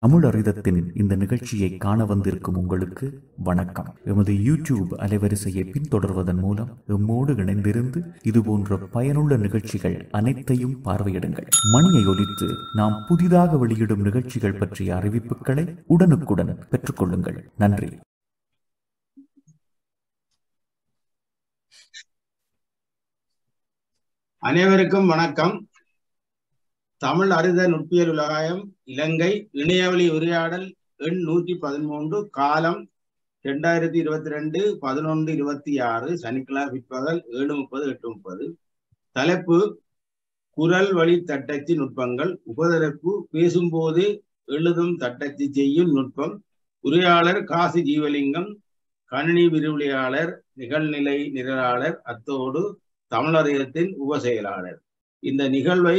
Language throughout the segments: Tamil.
தமிழ் அரிதத்தின் இந்த நிகழ்ச்சியை காண வந்திருக்கும் உங்களுக்கு வணக்கம். எமது யூடியூப் அலைவரிசையை பின்தொடர்வதன் மூலம் எம்மோடு இணைந்திருந்து இதுபோன்ற பயனுள்ள நிகழ்ச்சிகள் அனைத்தையும் பார்வையிடுங்கள். மணியை ஒலித்து நாம் புதிதாக வெளியிடும் நிகழ்ச்சிகள் பற்றிய அறிவிப்புகளை உடனுக்குடன் பெற்றுக்கொள்ளுங்கள். நன்றி. அனைவருக்கும் வணக்கம். தமிழ் அரித நுட்பியல் உலகாயம் இலங்கை இணையவழி உரையாடல் எண் 113 காலம் 2022 11:26 சனிக்கிழமை பிற்பகல் 7:30 8:30. தலைப்பு குரல் வழி தட்டச்சு நுட்பங்கள். உபதலைப்பு பேசும்போது எழுதும் தட்டச்சு செய்யும் நுட்பம். உரையாளர் காசி ஜீவலிங்கம், கணினி விரிவுரையாளர், நிகழ்நிலை நிரலாளர், அத்தோடு தமிழறிதத்தின் உபசெயலாளர். இந்த நிகழ்வை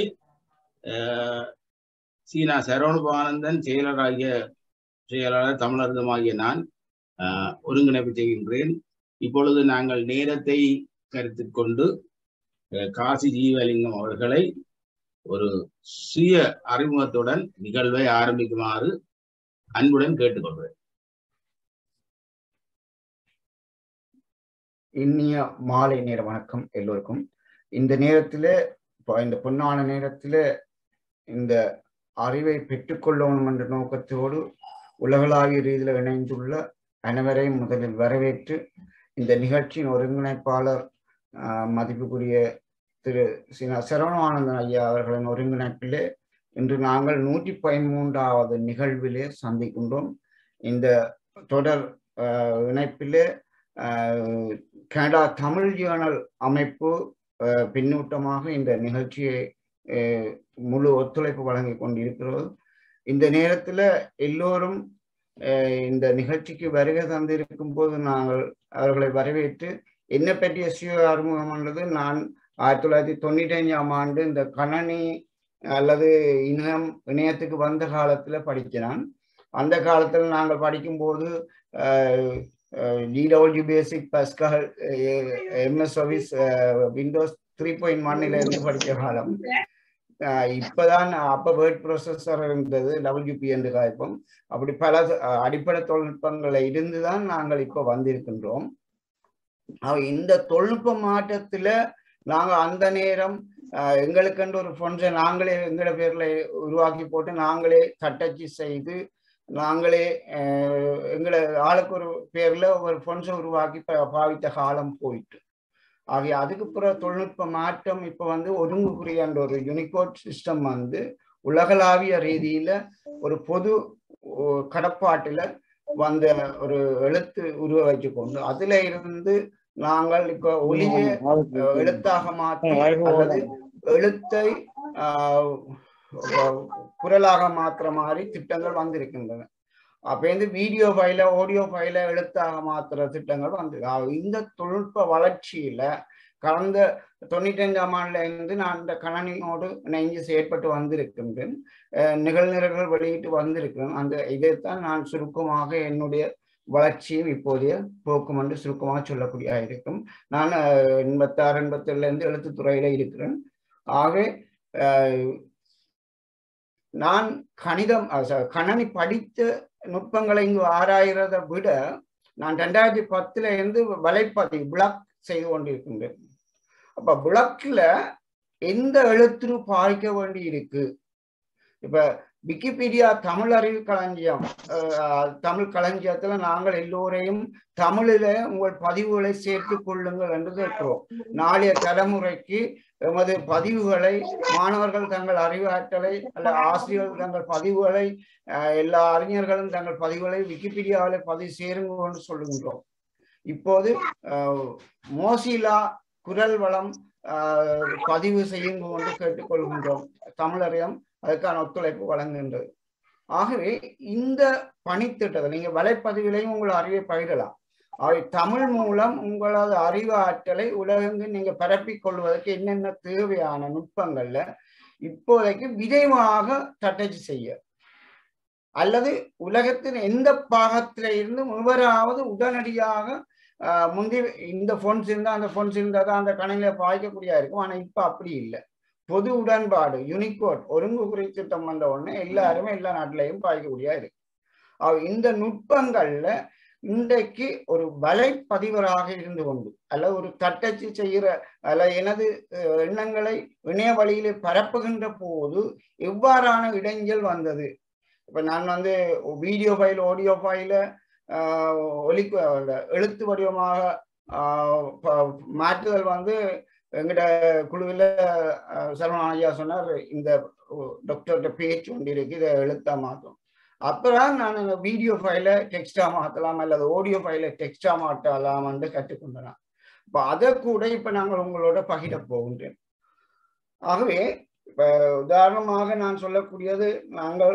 சீனா சரவணபானந்தன் செயலாளர் தமிழறிதமாகிய நான் ஒருங்கிணைப்பு செய்கின்றேன். இப்பொழுது நாங்கள் நேரத்தை கருத்தில் கொண்டு காசி ஜீவலிங்கம் அவர்களை ஒரு சுய அறிமுகத்துடன் நிகழ்வை ஆரம்பிக்குமாறு அன்புடன் கேட்டுக்கொள்வேன். இனிய மாலை நேர வணக்கம் எல்லோருக்கும். இந்த நேரத்துல இந்த பொன்னான நேரத்துல இந்த அறிவை பெற்றுக்கொள்ளணும் என்ற நோக்கத்தோடு உலகளாவிய ரீதியில் இணைந்துள்ள அனைவரையும் முதலில் வரவேற்று இந்த நிகழ்ச்சியின் ஒருங்கிணைப்பாளர் மதிப்புக்குரிய திரு சரவணானந்தன் ஐயா அவர்களின் ஒருங்கிணைப்பிலே இன்று நாங்கள் 113வது நிகழ்விலே சந்திக்கின்றோம். இந்த தொடர் இணைப்பிலே கனடா தமிழ் ஜேர்னல் அமைப்பு பின்னூட்டமாக இந்த நிகழ்ச்சியை முழு ஒத்துழைப்பு வழங்கி கொண்டிருக்கிறது. இந்த நேரத்துல எல்லோரும் இந்த நிகழ்ச்சிக்கு வருகை தந்திருக்கும் போது நாங்கள் அவர்களை வரவேற்று என்ன பற்றிய சுய அறிமுகமானது, நான் 1995ஆம் ஆண்டு இந்த கணனி அல்லது இணையத்துக்கு வந்த காலத்துல படிக்கிறான். அந்த காலத்துல நாங்கள் படிக்கும்போது GW basic, Pascal, MS office, Windows 3.1 இருந்து படித்த காலம். இப்பதான் அப்ப வேர்ட் ப்ராசஸர் இருந்தது, WP என்று காய்ப்போம். அப்படி பல அடிப்படை தொழில்நுட்பங்களை இருந்துதான் நாங்கள் இப்ப வந்திருக்கின்றோம். இந்த தொழில்நுட்ப மாற்றத்துல நாங்க அந்த நேரம் எங்களுக்கென்று ஒரு ஃபொன்ஸை நாங்களே எங்களோட பேர்ல உருவாக்கி போட்டு நாங்களே தட்டச்சு செய்து நாங்களே எங்களை ஆளுக்கு ஒரு பேர்ல ஒரு ஃபொன்ஸை உருவாக்கி பாவித்த காலம் போயிட்டு. ஆகிய அதுக்கு பிறகு தொழில்நுட்ப மாற்றம் இப்ப ஒருங்குகுறி என்ற ஒரு யூனிகோட் சிஸ்டம் உலகளாவிய ரீதியில ஒரு பொது கடப்பாட்டுல வந்த ஒரு எழுத்து உருவ வச்சு கொண்டு அதுல இருந்து நாங்கள் இப்ப ஒளிய எழுத்தாக மாற்றி அல்லது எழுத்தை குரலாக மாற்ற மாதிரி திட்டங்கள் வந்திருக்கின்றன. அப்ப வீடியோ ஃபைல ஆடியோ ஃபைல எழுத்தாக மாற்றுற திட்டங்கள் இந்த தொழில்நுட்ப வளர்ச்சியில கடந்த 95ஆம் ஆண்டுல இருந்து நான் இந்த கணனியோடு இணைந்து செயற்பட்டு வந்திருக்கின்றேன். நிகழ்நிரல்கள் வெளியிட்டு வந்திருக்கிறேன். இதைத்தான் நான் சுருக்கமாக என்னுடைய வளர்ச்சியும் இப்போதைய போக்கும் என்று சுருக்கமாக சொல்லக்கூடிய இருக்கும். நான் 86 87 இருந்து எழுத்துத்துறையில இருக்கிறேன். ஆகவே நான் கணனி படித்த நுட்பங்களை இங்கு ஆராயிறதை விட நான் 2010 இருந்து வலைப்பதிவு பிளாக் செய்து கொண்டிருக்கின்றேன். அப்ப பிளாக்ல எந்த எழுத்துரு பாதிக்க வேண்டி இருக்கு. இப்ப விக்கிபீடியா தமிழ் அறிவு களஞ்சியம், தமிழ் களஞ்சியத்துல நாங்கள் எல்லோரையும் தமிழில உங்கள் பதிவுகளை சேர்த்து கொள்ளுங்கள் என்று கேட்கிறோம். நாளைய தலைமுறைக்கு எமது பதிவுகளை மாணவர்கள் தங்கள் அறிவாற்றலை அல்ல ஆசிரியர்கள் தங்கள் பதிவுகளை எல்லா அறிஞர்களும் தங்கள் பதிவுகளை விக்கிபீடியாவில் பதிவு சேருங்க என்று சொல்லுகின்றோம். இப்போது மோசிலா குரல் வளம் பதிவு செய்யுங்க என்று கேட்டுக்கொள்கின்றோம். தமிழறியம் அதுக்கான ஒத்துழைப்பு வழங்குகின்றது. ஆகவே இந்த பணித்திட்டத்தை நீங்க வலைப்பதிவிலையும் உங்கள் அறிவை பகிரலாம். தமிழ் மூலம் உங்களது அறிவு ஆற்றலை உலகெங்கு நீங்க பரப்பிக் கொள்வதற்கு என்னென்ன தேவையான நுட்பங்கள்ல இப்போதைக்கு விரைவாக தட்டச்சு செய்ய அல்லது உலகத்தின் எந்த பாகத்தில இருந்து எவராவது உடனடியாக முந்தி இந்த ஃபோன்ஸ் இருந்தா அந்த ஃபோன்ஸ் இருந்தா தான் அந்த கணனில பாய்க்கக்கூடிய இருக்கும். ஆனா இப்ப அப்படி இல்லை. பொது உடன்பாடு யூனிகோட் ஒருங்குமுறை திட்டம் வந்த உடனே எல்லாருமே எல்லா நாட்டிலையும் பாய்க்கக்கூடியா இருக்கு. இந்த நுட்பங்கள்ல இன்றைக்கு ஒரு வலைப்பதிவராக இருந்து கொண்டு அல்ல ஒரு தட்டச்சு செய்கிற அல்ல எனது எண்ணங்களை இணைய வழியிலே பரப்புகின்ற போது எவ்வாறான இடைஞ்சல் வந்தது. இப்ப நான் வீடியோ ஃபைல் ஆடியோ ஃபைல எழுத்து வடிவமாக மாற்றுதல் எங்கட குழுவில் சரவணன் ஐயா சொன்னார், இந்த டாக்டர்கிட்ட பேச்சு ஒன்று இருக்கு, இதை எழுத்தா மாற்றும். அப்புறம் நான் வீடியோ ஃபைலை டெக்ஸ்டா மாற்றலாம் அல்லது ஆடியோ ஃபைலை டெக்ஸ்டா மாற்றலாம் என்று கற்றுக்கொண்டேன். இப்போ அதை கூட இப்போ நாங்கள் உங்களோட பகிர போகின்றேன். ஆகவே இப்போ உதாரணமாக நான் சொல்லக்கூடியது, நாங்கள்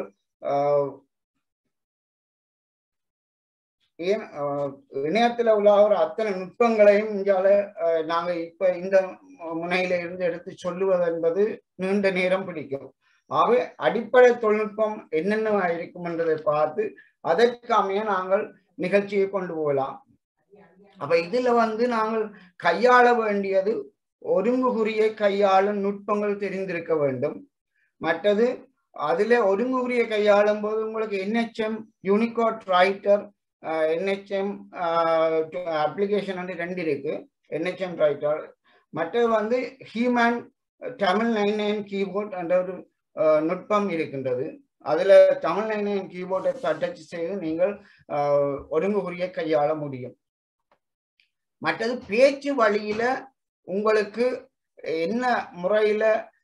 இணையத்தில் உள்ள ஒரு அத்தனை நுட்பங்களையும் இங்கால நாங்கள் இப்ப இந்த முனையில இருந்து எடுத்து சொல்லுவது என்பது நீண்ட நேரம் பிடிக்கும். ஆகவே அடிப்படை தொழில்நுட்பம் என்னென்ன இருக்கும் என்றதை பார்த்து அதற்காமைய நாங்கள் நிகழ்ச்சியை கொண்டு போகலாம். அப்ப இதுல நாங்கள் கையாள வேண்டியது ஒருங்குகுறியை கையாளும் நுட்பங்கள் தெரிந்திருக்க வேண்டும். மற்றது அதுல ஒருங்குகுறியை கையாளும் போது உங்களுக்கு NHM Unicode writer NHM application ரெண்டு இருக்கு. NHM ரைட்டர் மற்றது ஹியூமன் தமிழ் 99 கீபோர்ட் என்ற ஒரு நுட்பம் இருக்கின்றது. அதுல தமிழ் 99 கீபோர்டை தட்டச்சு செய்து நீங்கள் ஒருங்குகுறியை கையாள முடியும். மற்றது பேச்சு வழியில உங்களுக்கு என்ன முறையில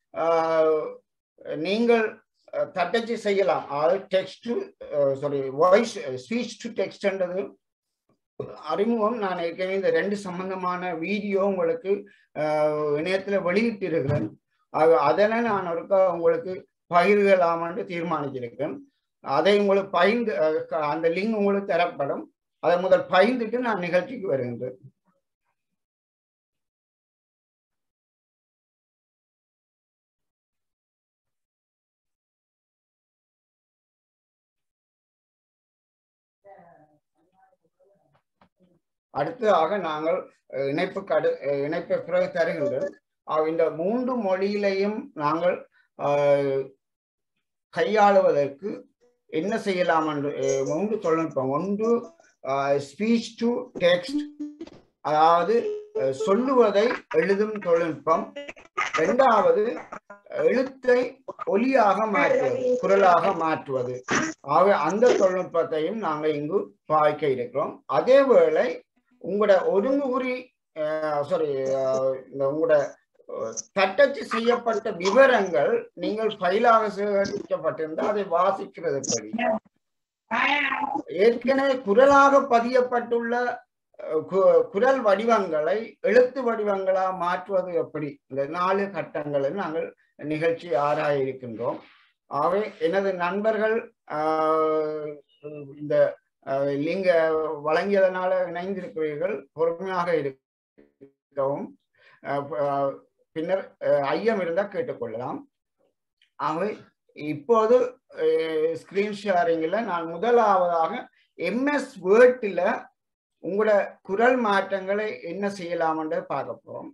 நீங்கள் தட்டச்சு செய்யலாம். அதாவது text voice speech to text என்றது அறிமுகம் நான் ஏற்கனவே இந்த ரெண்டு சம்பந்தமான வீடியோ உங்களுக்கு இணையத்துல வெளியிட்டு இருக்கிறேன். அதனை நான் ஒருக்கா உங்களுக்கு பகிர்கலாம் என்று தீர்மானிச்சிருக்கேன். அதை உங்களுக்கு பகிர்ந்து அந்த லிங்க் உங்களுக்கு தரப்படும். அதை முதல் பகிர்ந்துட்டு நான் நிகழ்ச்சிக்கு வருகின்றேன். அடுத்ததாக நாங்கள் இணைப்பை பிறகு தருகின்றோம். இந்த மூன்று மொழியிலையும் நாங்கள் கையாளுவதற்கு என்ன செய்யலாம் என்று மூன்று தொழில்நுட்பம். ஒன்று ஸ்பீச் டு டெக்ஸ்ட், அதாவது சொல்லுவதை எழுதும் தொழில்நுட்பம். இரண்டாவது எழுத்தை ஒலியாக மாற்றுவது, குரலாக மாற்றுவது. ஆக அந்த தொழில்நுட்பத்தையும் நாங்கள் இங்கு பாய்க்க இருக்கிறோம். அதே வேளை உங்களோட ஒருங்குகுறி உங்களோட தட்டச்சு செய்யப்பட்ட விவரங்கள் நீங்கள் ஃபைலாக சேகரிக்கப்பட்டிருந்தால் அதை வாசிக்கிறது எப்படி, ஏற்கனவே குரலாக பதியப்பட்டுள்ள குரல் வடிவங்களை எழுத்து வடிவங்களா மாற்றுவது எப்படி, இந்த 4 கட்டங்களை நாங்கள் நிகழ்ச்சி ஆராய இருக்கின்றோம். ஆகவே எனது நண்பர்கள் இந்த லிங்க வழங்கியதனால இணைந்திருக்கிறீர்கள், பொறுமையாக இருக்கவும். பின்னர் ஐயம் இருந்தால் கேட்டுக்கொள்ளலாம். ஆகவே இப்போது ஸ்கிரீன் ஷேரிங்ல நான் முதலாவதாக MS வேர்ட்ல உங்களோட குரல் மாற்றங்களை என்ன செய்யலாம் என்று பார்க்க போறோம்.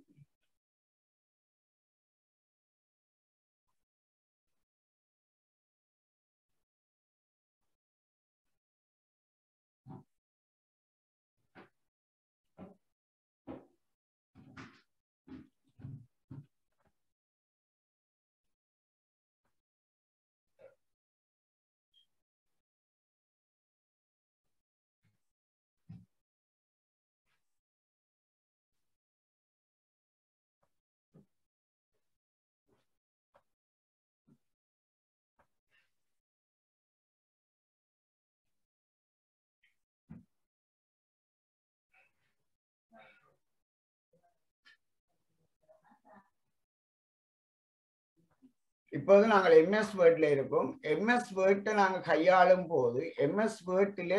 இப்போது நாங்கள் MS வேர்ட்ல இருக்கோம். MS வேர்ட்டை நாங்கள் கையாளும் போது MS வேர்ட்ல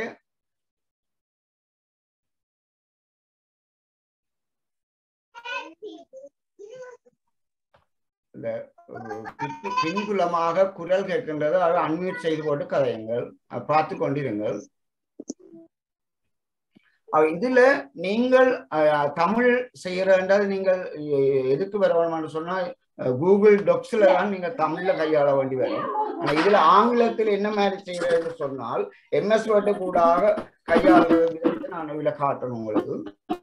இந்த பின்புலமாக குரல் கேட்கின்றது. அதை அன்மியூட் செய்து போட்டு கதையுங்கள், பார்த்து கொண்டிருங்கள். இதுல நீங்கள் தமிழ் செய்யறது நீங்கள் எதுக்கு வரணும்னு சொன்னா கூகுள் டாக்ஸ்ல தான் நீங்க தமிழ்ல கையாள வேண்டி வரும். ஆனா இதுல ஆங்கிலத்தில் என்ன மாதிரி செய்யறதுன்னு சொன்னால் MS வேர்ட் கூடாக கையாளுறது நான் இதுல காட்டணும் உங்களுக்கு.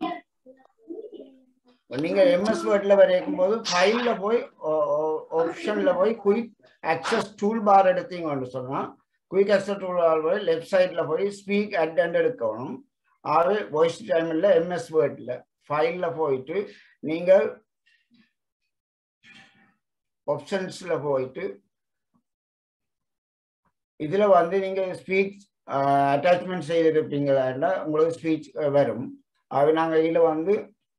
நீங்க MS வேர்ட்ல வரைக்கும் போது ஃபைல்ல போய் ஆப்ஷன்ல போய் குயிக் ஆக்சஸ் டூல் பார் எடுத்தீங்கன்னு சொன்னா குயிக் ஆக்சஸ் டூல் பார் போய் லெஃப்ட் சைட்ல போய் ஸ்பீக் அட் எடுக்கணும். அது வாய்ஸ் டைம்ல MS வேர்ட்ல ஃபைல்ல போயிட்டு நீங்க ஆப்ஷன்ஸ்ல போயிட்டு இதுல வந்து நீங்க ஸ்பீச் அட்டாச்மெண்ட் செய்திருப்பீங்களா உங்களுக்கு ஸ்பீச் வரும். அது நாங்க இதுல வந்து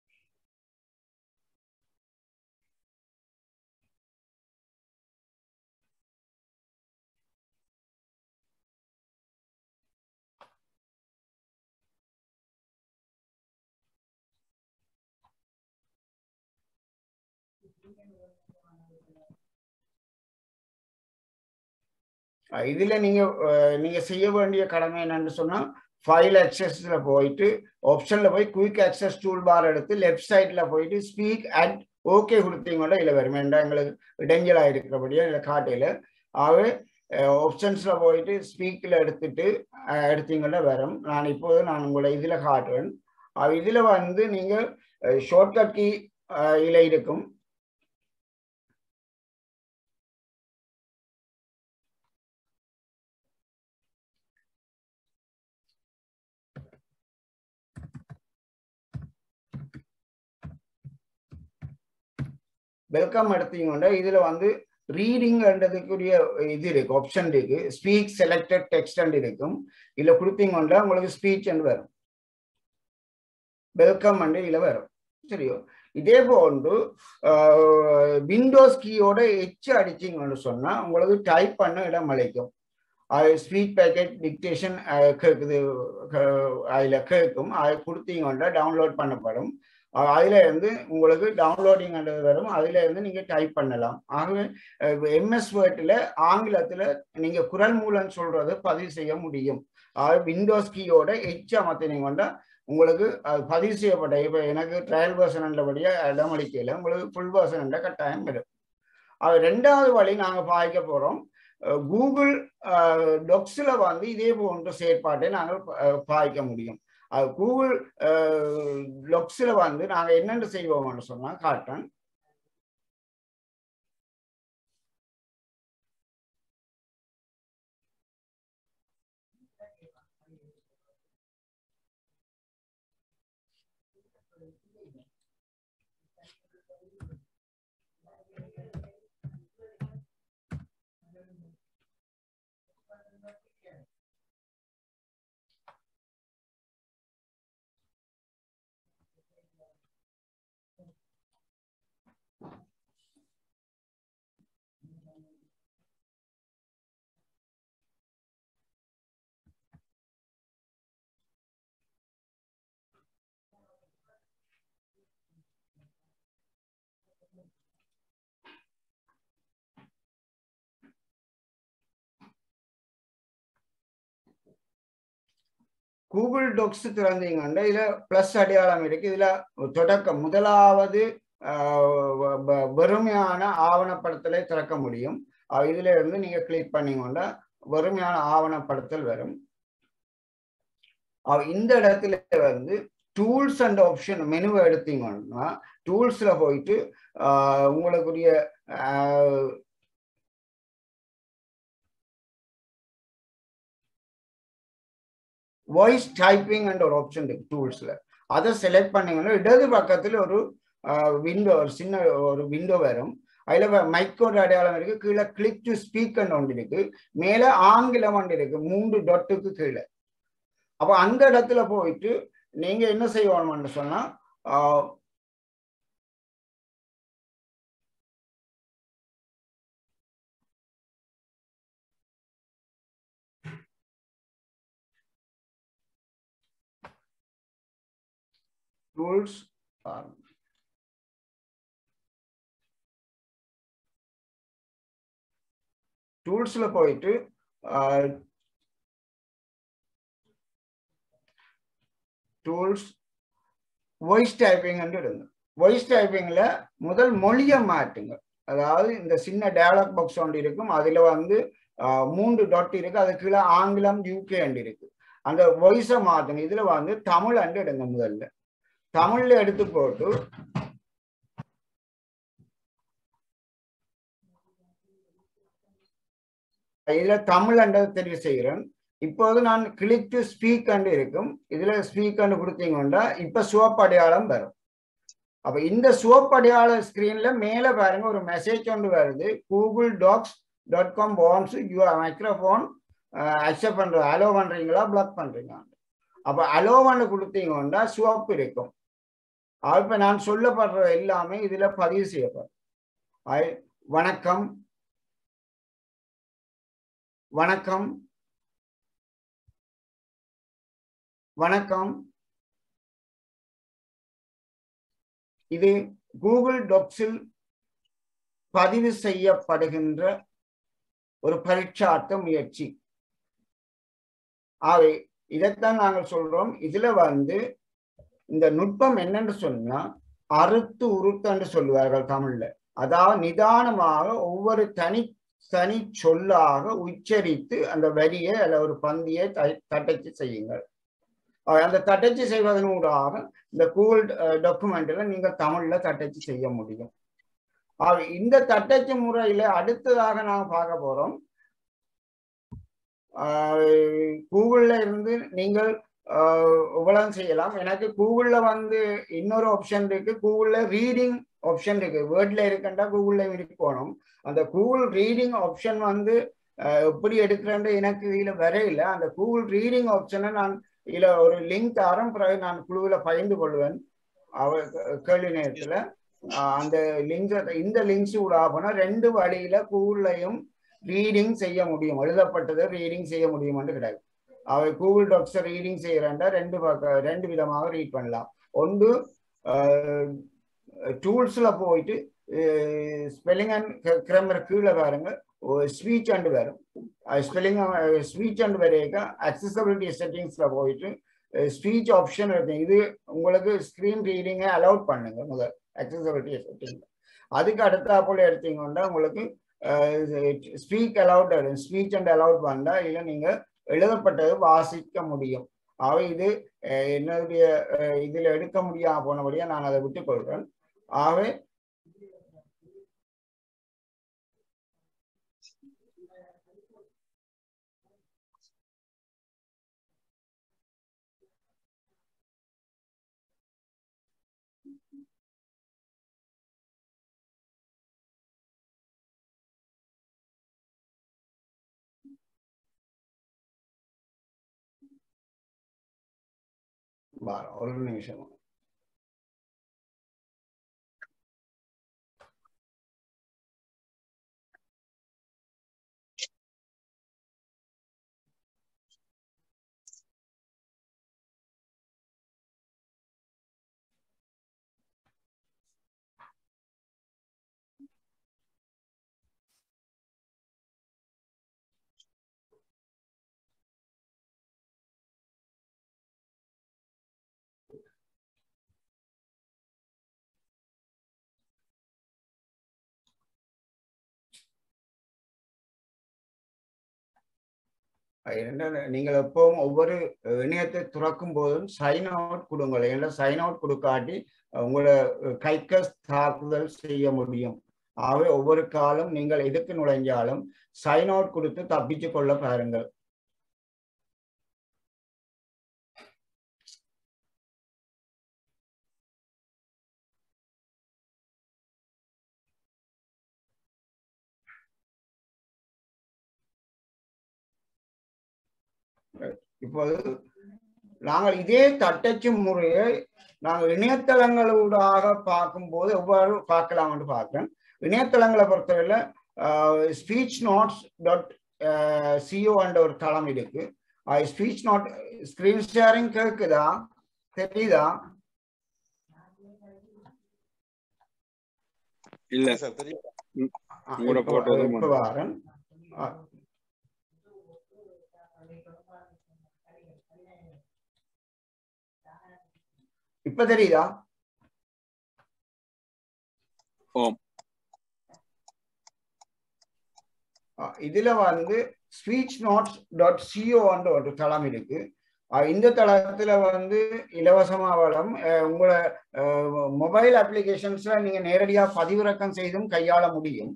இதுல நீங்க செய்ய வேண்டிய கடமை என்னன்னு சொன்னா ஃபைல் அக்சஸ்ல போயிட்டு ஆப்ஷன்ல போய் குயிக் அக்சஸ் டூல் பார் எடுத்து லெஃப்ட் சைட்ல போயிட்டு ஸ்பீக் அட் ஓகே கொடுத்தீங்கன்னா இதுல வரும். ஏன்னா எங்களுக்கு இடைஞ்சலா இருக்கிறபடியா இதுல காட்டையில ஆகவே ஆப்ஷன்ஸ்ல போயிட்டு ஸ்பீக்ல எடுத்தீங்கன்னா வரும். நான் உங்களை இதுல காட்டுவேன். இதுல வந்து நீங்க ஷார்ட்கட் கீ இதுல இருக்கும். வெல்கம் எடுத்தீங்கன்னா இதுல வந்து ரீடிங்ன்றதுக்குரிய இது இருக்கு, ஆப்ஷன் இருக்கு. ஸ்பீக் செலக்டட் டெக்ஸ்ட் இருக்கும். இதுல கொடுத்தீங்கன்னா உங்களுக்கு ஸ்பீச் வரும். வெல்கம் இதுல வரும். சரியோ? இதே போன்று விண்டோஸ் கீயோட எச் அடிச்சிங்கன்னு சொன்னா உங்களுக்கு டைப் பண்ண இடம் அழைக்கும். ஸ்பீச் பேக்கெட் டிக்டேஷன் கேட்குது, அதுல கேட்கும். அதை கொடுத்தீங்கன்னா டவுன்லோட் பண்ணப்படும். அதுல இருந்து உங்களுக்கு டவுன்லோடிங் வரும். அதுல இருந்து நீங்க டைப் பண்ணலாம். ஆகவே MS வேர்ட்ல ஆங்கிலத்துல நீங்க குரல் மூலம் சொல்றது பதிவு செய்ய முடியும். விண்டோஸ் கீயோட எச் அமர்த்தினீங்கன்னா உங்களுக்கு பதிவு செய்யப்பட்ட இப்ப எனக்கு ட்ரையல் வெர்ஷன்ன்றபடியா இடமளிக்கல, உங்களுக்கு ஃபுல் வெர்ஷன் கட்டாயம் வரும். ரெண்டாவது வழி நாங்க பாய்க்க போறோம். கூகுள் டாக்ஸ்ல வந்து இதே போன்ற செயற்பாட்டை நாங்கள் பாய்க்க முடியும். கூகுள் டாக்ஸ்ல வந்து நாங்க என்னென்று செய்வோம்னு சொன்னா காட்டுறேன். கூகுள் டாக்ஸ் திறந்தீங்கன்னா இதுல பிளஸ் அடையாளம் இருக்கு. இதுல தொடக்கம் முதலாவது வெறுமையான ஆவணப்படுத்தலை திறக்க முடியும். இதுல இருந்து நீங்க கிளிக் பண்ணீங்கன்னா வெறுமையான ஆவணப்படுத்தல் வரும். இந்த இடத்துல வந்து டூல்ஸ் அண்ட் ஆப்ஷன் மெனுவை எடுத்தீங்கன்னா டூல்ஸ்ல போயிட்டு உங்களுக்குரிய வாய்ஸ் டைப்பிங் அண்ட் ஒரு ஆப்ஷன் இருக்கு டூல்ஸ்ல. அதை செலக்ட் பண்ணீங்கன்னா இடது பக்கத்துல ஒரு விண்டோ, ஒரு சின்ன ஒரு விண்டோ வரும். அதுல மைக்கோட அடையாளம் இருக்கு. கீழே கிளிக் டு ஸ்பீக் ஒன்று இருக்கு. மேல ஆங்கிலம் ஒன்று இருக்கு 3 டாட்டுக்கு கீழே. அப்ப அந்த இடத்துல போயிட்டு நீங்க என்ன செய்யணும்னு சொன்னா டூல்ஸ் டூல்ஸ்ல போயிட்டு டூல்ஸ் வாய்ஸ் டைப்பிங் இருங்க. வாய்ஸ் டைப்பிங்ல முதல் மொழியை மாட்டுங்க. அதாவது இந்த சின்ன டயலாக் பாக்ஸ் ஒன்று இருக்கும். அதுல வந்து 3 டாட் இருக்கு. அது கீழே ஆங்கிலம் UK அண்டு இருக்கு. அந்த வாய்ஸை மாத்தணும். இதுல வந்து தமிழ் அண்டு எடுங்க. முதல்ல தமிழ்ல எடுத்து போட்டு இதுல தமிழ் அண்டை தெரிவு செய்கிறேன். இப்போது நான் கிளிக் டு ஸ்பீக் அண்டு இருக்கும். இதுல ஸ்பீக் அண்டு கொடுத்தீங்கன்னா இப்ப சிவப்பு அடையாளம் வரும். அப்ப இந்த சிவப்பு அடையாள ஸ்கிரீன்ல மேல பாருங்க ஒரு மெசேஜ் ஒன்று வருது. googledocs.com wants your microphone accept பண்ற அலோ பண்றீங்களா பிளாக் பண்றீங்க. அப்ப அலோவான்னு கொடுத்தீங்கன்னா சிவப்பு இருக்கும். இப்ப நான் சொல்லப்படுற எல்லாமே இதுல பதிவு செய்யப்படும். வணக்கம் வணக்கம் வணக்கம். இது கூகுள் டாக்ஸில் பதிவு செய்யப்படுகின்ற ஒரு பரீட்சார்த்த முயற்சி. ஆகவே இதைத்தான் நாங்கள் சொல்றோம். இதுல வந்து இந்த நுட்பம் என்னன்னு சொன்னா அறுத்து உருத்தன்னு சொல்லுவார்கள் தமிழ்ல. அதாவது நிதானமாக ஒவ்வொரு தனி சொல்லாக உச்சரித்து அந்த வரியை அல்ல ஒரு பந்தியை தட்டச்சு செய்யுங்கள். அந்த தட்டச்சு செய்வதனூடாக இந்த கூகுள் டாக்குமெண்ட்ல நீங்கள் தமிழ்ல தட்டச்சு செய்ய முடியும். இந்த தட்டச்சு முறையில அடுத்ததாக நாங்கள் பார்க்க போறோம். கூகுள்ல இருந்து நீங்கள் இவ்வளவு செய்யலாம். எனக்கு கூகுள்ல வந்து இன்னொரு ஆப்ஷன் இருக்கு. கூகுள்ல ரீடிங் ஆப்ஷன் இருக்கு. வேர்ட்ல இருக்குண்டா கூகுள்ல இருக்கணும். அந்த கூகுள் ரீடிங் ஆப்ஷன் வந்து எப்படி எடுக்கிறேன்னு எனக்கு இதுல வரையில. அந்த கூகுள் ரீடிங் ஆப்ஷனை நான் இதுல ஒரு லிங்க் தரம் பிறகு நான் குழுவில் பகிர்ந்து கொள்வேன் கேள்வி நேரத்துல. அந்த லிங்க் இந்த லிங்க்ஸ் உடாபனா 2 வழியில கூகுள்லையும் ரீடிங் செய்ய முடியும். எழுதப்பட்டதை ரீடிங் செய்ய முடியும்னு கிடையாது. அவை கூகுள் டாக்ஸை ரீடிங் செய்யறேன்டா 2 விதமாக ரீட் பண்ணலாம். ஒன்று டூல்ஸ்ல போயிட்டு ஸ்பெல்லிங் அண்ட் கிராமர் கீழே பாருங்க ஸ்பீச் அண்ட் வரும். ஸ்பெல்லிங் ஸ்பீச் அண்ட் வரைக்கும் அக்சசபிலிட்டி செட்டிங்ஸ்ல போயிட்டு ஸ்பீச் ஆப்ஷன் இருக்கு. இது உங்களுக்கு ஸ்கிரீன் ரீடிங்கை அலௌட் பண்ணுங்க முதல் அக்சசபிலிட்டி செட்டிங். அதுக்கு அடுத்த போல எடுத்தீங்கன்னா உங்களுக்கு ஸ்பீக் அலௌட் வரும். ஸ்பீச் அண்ட் அலௌட் பண்ணா இல்லை நீங்க எழுதப்பட்டது வாசிக்க முடியும். ஆகவே இது என்னுடைய இதுல எடுக்க முடியாம போனபடியா நான் அதை விட்டுக் கொள்றேன். ஆகவே ஒரு நிமிஷம். நீங்கள் எப்பவும் ஒவ்வொரு இணையத்தை துறக்கும் போதும் சைன் அவுட் கொடுங்கள். ஏன்னா சைன் அவுட் கொடுக்காட்டி உங்களை கைக்க தாக்குதல் செய்ய முடியும். ஆகவே ஒவ்வொரு காலம் நீங்கள் எதுக்கு நுழைஞ்சாலும் சைன் அவுட் கொடுத்து தப்பிச்சு கொள்ள பாருங்கள். இப்போது நாங்கள் இதே தட்டச்சு முறையை நாங்கள் இணையதளங்களூடாக பார்க்கும்போது எவ்வாறு பார்க்கலாம் என்று பார்க்கிறேன். இணையதளங்களை பொறுத்தவரையில ஸ்பீச் நோட்ஸ் .co என்ற ஒரு தளம் இருக்கு. ஸ்பீச் நோட் ஸ்கிரீன் ஷேரிங் கேக்குதா தெரியுதா? இல்ல சார் தெரியும். இப்ப வாரன் இப்ப தெரியுதா? இதுல வந்து speechnotes.co ஒரு தளம் இருக்கு. இந்த தளத்துல வந்து இலவசமா வளம் உங்களோட மொபைல் அப்ளிகேஷன்ஸ்ல நீங்க நேரடியா பதிவிறக்கம் செய்தும் கையாள முடியும்.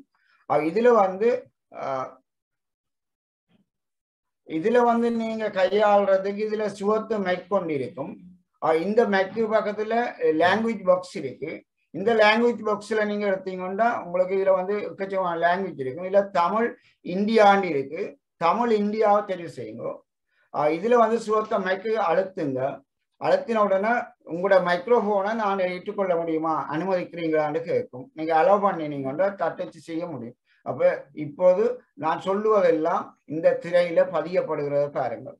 இதுல வந்து நீங்க கையாளுறதுக்கு இதுல சுவத்து மைக் கொண்டு இருக்கும். இந்த மைக்கு பக்கத்துல லாங்குவேஜ் பாக்ஸ் இருக்கு. இந்த லாங்குவேஜ் பாக்ஸ்ல நீங்க எடுத்தீங்கன்னா உங்களுக்கு இதுல வந்து எக்கச்சக்கமான லாங்குவேஜ் இருக்கும். இதுல தமிழ் இந்தியாண்டு இருக்கு. தமிழ் இந்தியாவை தெரிவு செய்யுங்க. இதுல வந்து சுவத்த மைக்கு அழுத்துங்க. அழுத்தின உடனே உங்களோட மைக்ரோஃபோனை நான் ஏற்றுக்கொள்ள முடியுமா, அனுமதிக்கிறீங்களான்னு கேட்கும். நீங்க அலோவ் பண்ணினீங்கன்னா தட்டச்சு செய்ய முடியும். அப்ப இப்போது நான் சொல்லுவதெல்லாம் இந்த திரையில பதியப்படுகிறத பாருங்கள்.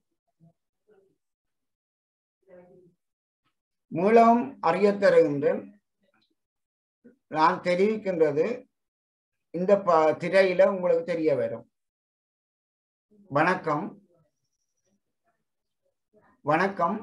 மூலம் அறிய தருகின்றேன். நான் தெரிவிக்கின்றது இந்த திரையில உங்களுக்கு தெரிய வரும். வணக்கம் வணக்கம்.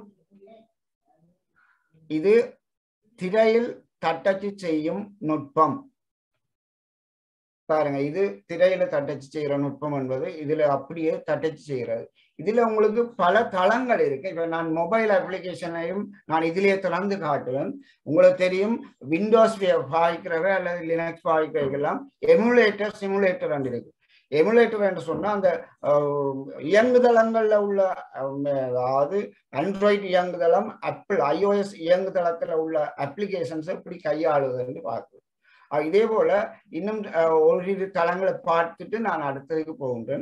இது திரையில் தட்டச்சு செய்யும் நுட்பம். பாருங்க, இது திரையில தட்டச்சு செய்யற நுட்பம் என்பது இதுல அப்படியே தட்டச்சு செய்யறது. இதுல உங்களுக்கு பல தளங்கள் இருக்கு. இப்ப நான் மொபைல் அப்ளிகேஷனையும் நான் இதுலயே திறந்து காட்டுவேன். உங்களுக்கு தெரியும், விண்டோஸ் பாய்க்கிறவ அல்லது லினக்ஸ் பாய்க்கிறவெல்லாம் எமுலேட்டர் சிமுலேட்டர் இருக்கு. எமுலேட்டர் என்று சொன்னா அந்த இயங்குதளங்கள்ல உள்ள, அதாவது ஆண்ட்ராய்டு இயங்குதளம், ஆப்பிள் iOS இயங்குதளத்துல உள்ள அப்ளிகேஷன்ஸ் எப்படி கையாளுதுன்னு பார்க்குது. இதே போல இன்னும் ஓரிரு தளங்களை பார்த்துட்டு நான் அடுத்ததுக்கு போகின்றேன்.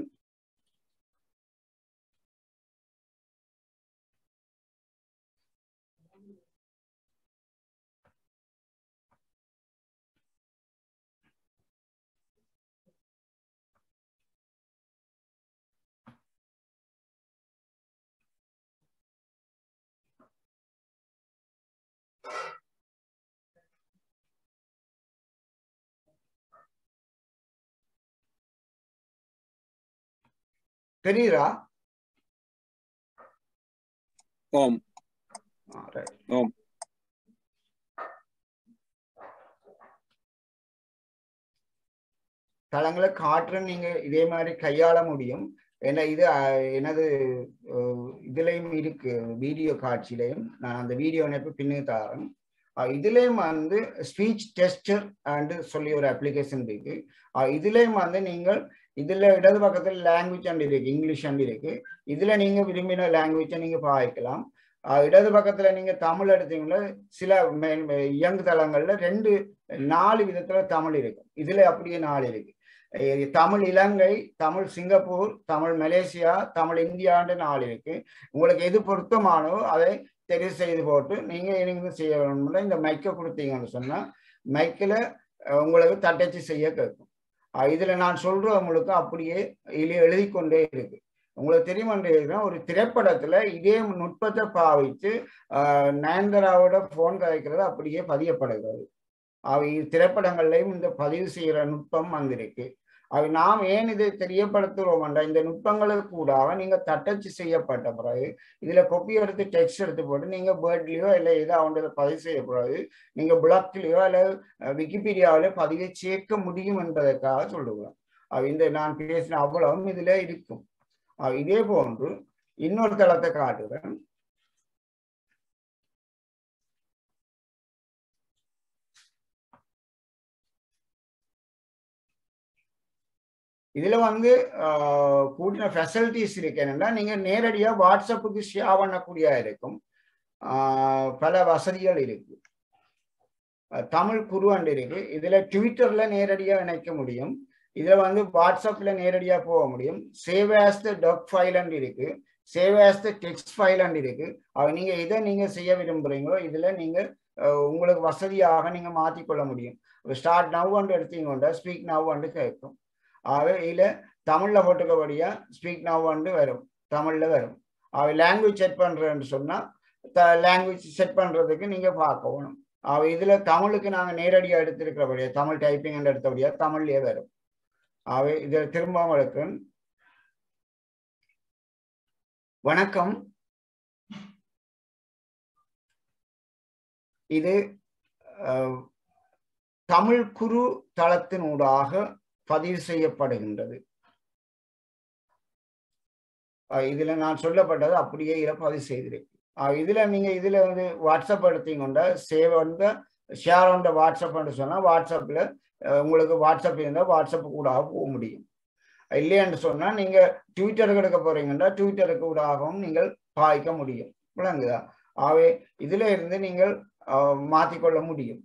தெரியுதா? ஓம் ஓம். தளங்களை காட்டுறேன். நீங்க இதே மாதிரி கையாள முடியும். ஏன்னா இது எனது இதுலயும் இருக்கு, வீடியோ காட்சியிலையும். நான் அந்த வீடியோ இணைப்பு பின்னே தரேன். இதுலயும் வந்து ஸ்பீச் டெஸ்டர் சொல்லி ஒரு அப்ளிகேஷன் இருக்கு. இதுலயும் வந்து நீங்கள் இதுல இடது பக்கத்துல லாங்குவேஜ் அண்ட் இருக்கு, இங்கிலீஷ் அண்ட் இருக்கு. இதுல நீங்க விரும்பின லாங்குவேஜை நீங்க பாய்க்கலாம். இடது பக்கத்துல நீங்க தமிழ் எடுத்தீங்கன்னா சில இயங்கு தளங்கள்ல 4 விதத்துல தமிழ் இருக்கு. இதுல அப்படியே 4 இருக்கு. தமிழ் இலங்கை, தமிழ் சிங்கப்பூர், தமிழ் மலேசியா, தமிழ் இந்தியான்னு 4 இருக்கு. உங்களுக்கு எது பொருத்தமானோ அதை தெரிவு செய்து போட்டு நீங்க என்ன செய்ய வேணும்னா இந்த மைக்கை கொடுத்தீங்கன்னு சொன்னா மைக்கில் உங்களுக்கு தட்டச்சு செய்ய கேட்கும். இதுல நான் சொல்றவங்களுக்கு அப்படியே எழுதி கொண்டே இருக்கு. உங்களுக்கு தெரியுமா, ஒரு திரைப்படத்துல இதே நுட்பத்தை பாவித்து நயன்தாராவோட போன் கதைக்கிறது அப்படியே பதியப்படுகிறது. அவை திரைப்படங்கள்லையும் இந்த பதிவு செய்யற நுட்பம் வந்திருக்கு. அவை நாம் ஏன் இதை தெரியப்படுத்துறோம்டா, இந்த நுட்பங்களுக்கு கூட நீங்க தட்டச்சு செய்யப்பட்ட பிறகு இதுல கொப்பி எடுத்து டெக்ஸ்ட் எடுத்து போட்டு நீங்க வேர்ட்லயோ இல்லை ஏதோ அவங்கள பதிவு செய்யக்கூடாது, நீங்க பிளாக்லயோ அல்லது விக்கிபீடியாவில பதிவை சேர்க்க முடியும் என்பதற்காக சொல்லுவோம். இந்த நான் பேசின அவ்வளவும் இதுல இருக்கும். இதே போன்று இன்னொரு தளத்தை காட்டுறேன். இதுல வந்து கூடின ஃபெசிலிட்டிஸ் இருக்கு. என்னன்னா நீங்க நேரடியா வாட்ஸ்அப்புக்கு ஷேர் பண்ணக்கூடிய இருக்கும். பல வசதிகள் இருக்கு. தமிழ் குறுவண்டு இருக்கு. இதுல ட்விட்டர்ல நேரடியா இணைக்க முடியும். இதுல வந்து வாட்ஸ்அப்ல நேரடியா போக முடியும். Save as the doc file இருக்கு, save as the text file இருக்கு. நீங்க இதை நீங்க செய்ய விரும்புறீங்களோ இதுல நீங்க உங்களுக்கு வசதியாக நீங்க மாற்றிக்கொள்ள முடியும். ஸ்டார்ட் நவ் எடுத்தீங்கன்னா ஸ்பீக் நவ் கேட்கும். இதுல தமிழ்ல போட்டுக்கபடியா ஸ்பீக் நவ் வரும், தமிழ்ல வரும். லாங்குவேஜ் செட் பண்றேன்னு சொன்னா லாங்குவேஜ் செட் பண்றதுக்கு நீங்க பார்க்கணும். இதுல தமிழுக்கு நாங்க நேரடியா எடுத்திருக்கிறபடியா தமிழ் டைப்பிங் எடுத்தபடியா தமிழ்லயே வரும். இதை திரும்பவும் இருக்கு. வணக்கம். இது தமிழ் குரு தளத்தினூடாக பதிவு செய்யப்படுகின்றது. இதுல நான் சொல்லப்பட்டது அப்படியே இதில் பதிவு செய்திருக்கு. இதுல நீங்க இதுல வந்து வாட்ஸ்அப் எடுத்தீங்கன்னா சேவ் வந்து ஷேர் ஆன் த வாட்ஸ்அப்னு சொன்னா வாட்ஸ்அப்ல உங்களுக்கு வாட்ஸ்அப் இருந்தால் வாட்ஸ்அப் கூட போக முடியும். இல்லையான்னு சொன்னா நீங்க ட்விட்டருக்கு எடுக்க போறீங்கன்னா ட்விட்டருக்கு கூடவும் நீங்கள் பாய்க்க முடியும். விளங்குதா? ஆகவே இதுல இருந்து நீங்கள் மாற்றிக்கொள்ள முடியும்.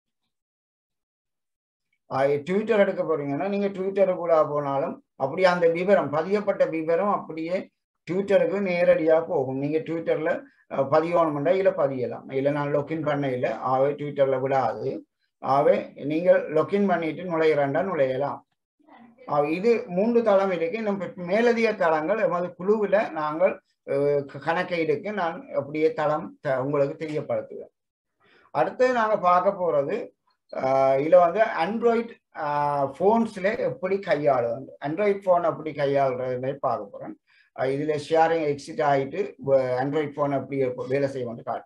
ட்விட்டர் எடுக்க போறீங்கன்னா நீங்க ட்விட்டருக்கு கூட போனாலும் அப்படியே அந்த விவரம் பதியப்பட்ட விவரம் அப்படியே ட்விட்டருக்கு நேரடியாக போகும். நீங்க ட்விட்டர்ல பதியணும்னா இதுல பதியலாம். இல்லை நான் லொக்கின் பண்ண இல்லை, ஆகவே ட்விட்டர்ல விடாது. ஆகவே நீங்கள் லொக்கின் பண்ணிட்டு நுழையிறண்டா நுழையலாம். இது 3 தளம் இருக்கு. நம்ம மேலதிக தளங்கள் எமது குழுவில் நாங்கள் கணக்கை எடுக்க நான் அப்படியே தளம் உங்களுக்கு தெரியப்படுத்துவேன். அடுத்து நாங்க பார்க்க போறது இதுல வந்து ஆண்ட்ராய்டு போன்ஸ்ல எப்படி கையாளுவது, ஆண்ட்ராய்டு போன் அப்படி கையாளுறதை பார்க்க போறேன். இதுல ஷேரிங் எக்ஸிட் ஆகிட்டு ஆண்ட்ராய்டு போன் அப்படி வேலை செய்வோம்னு காட்டு.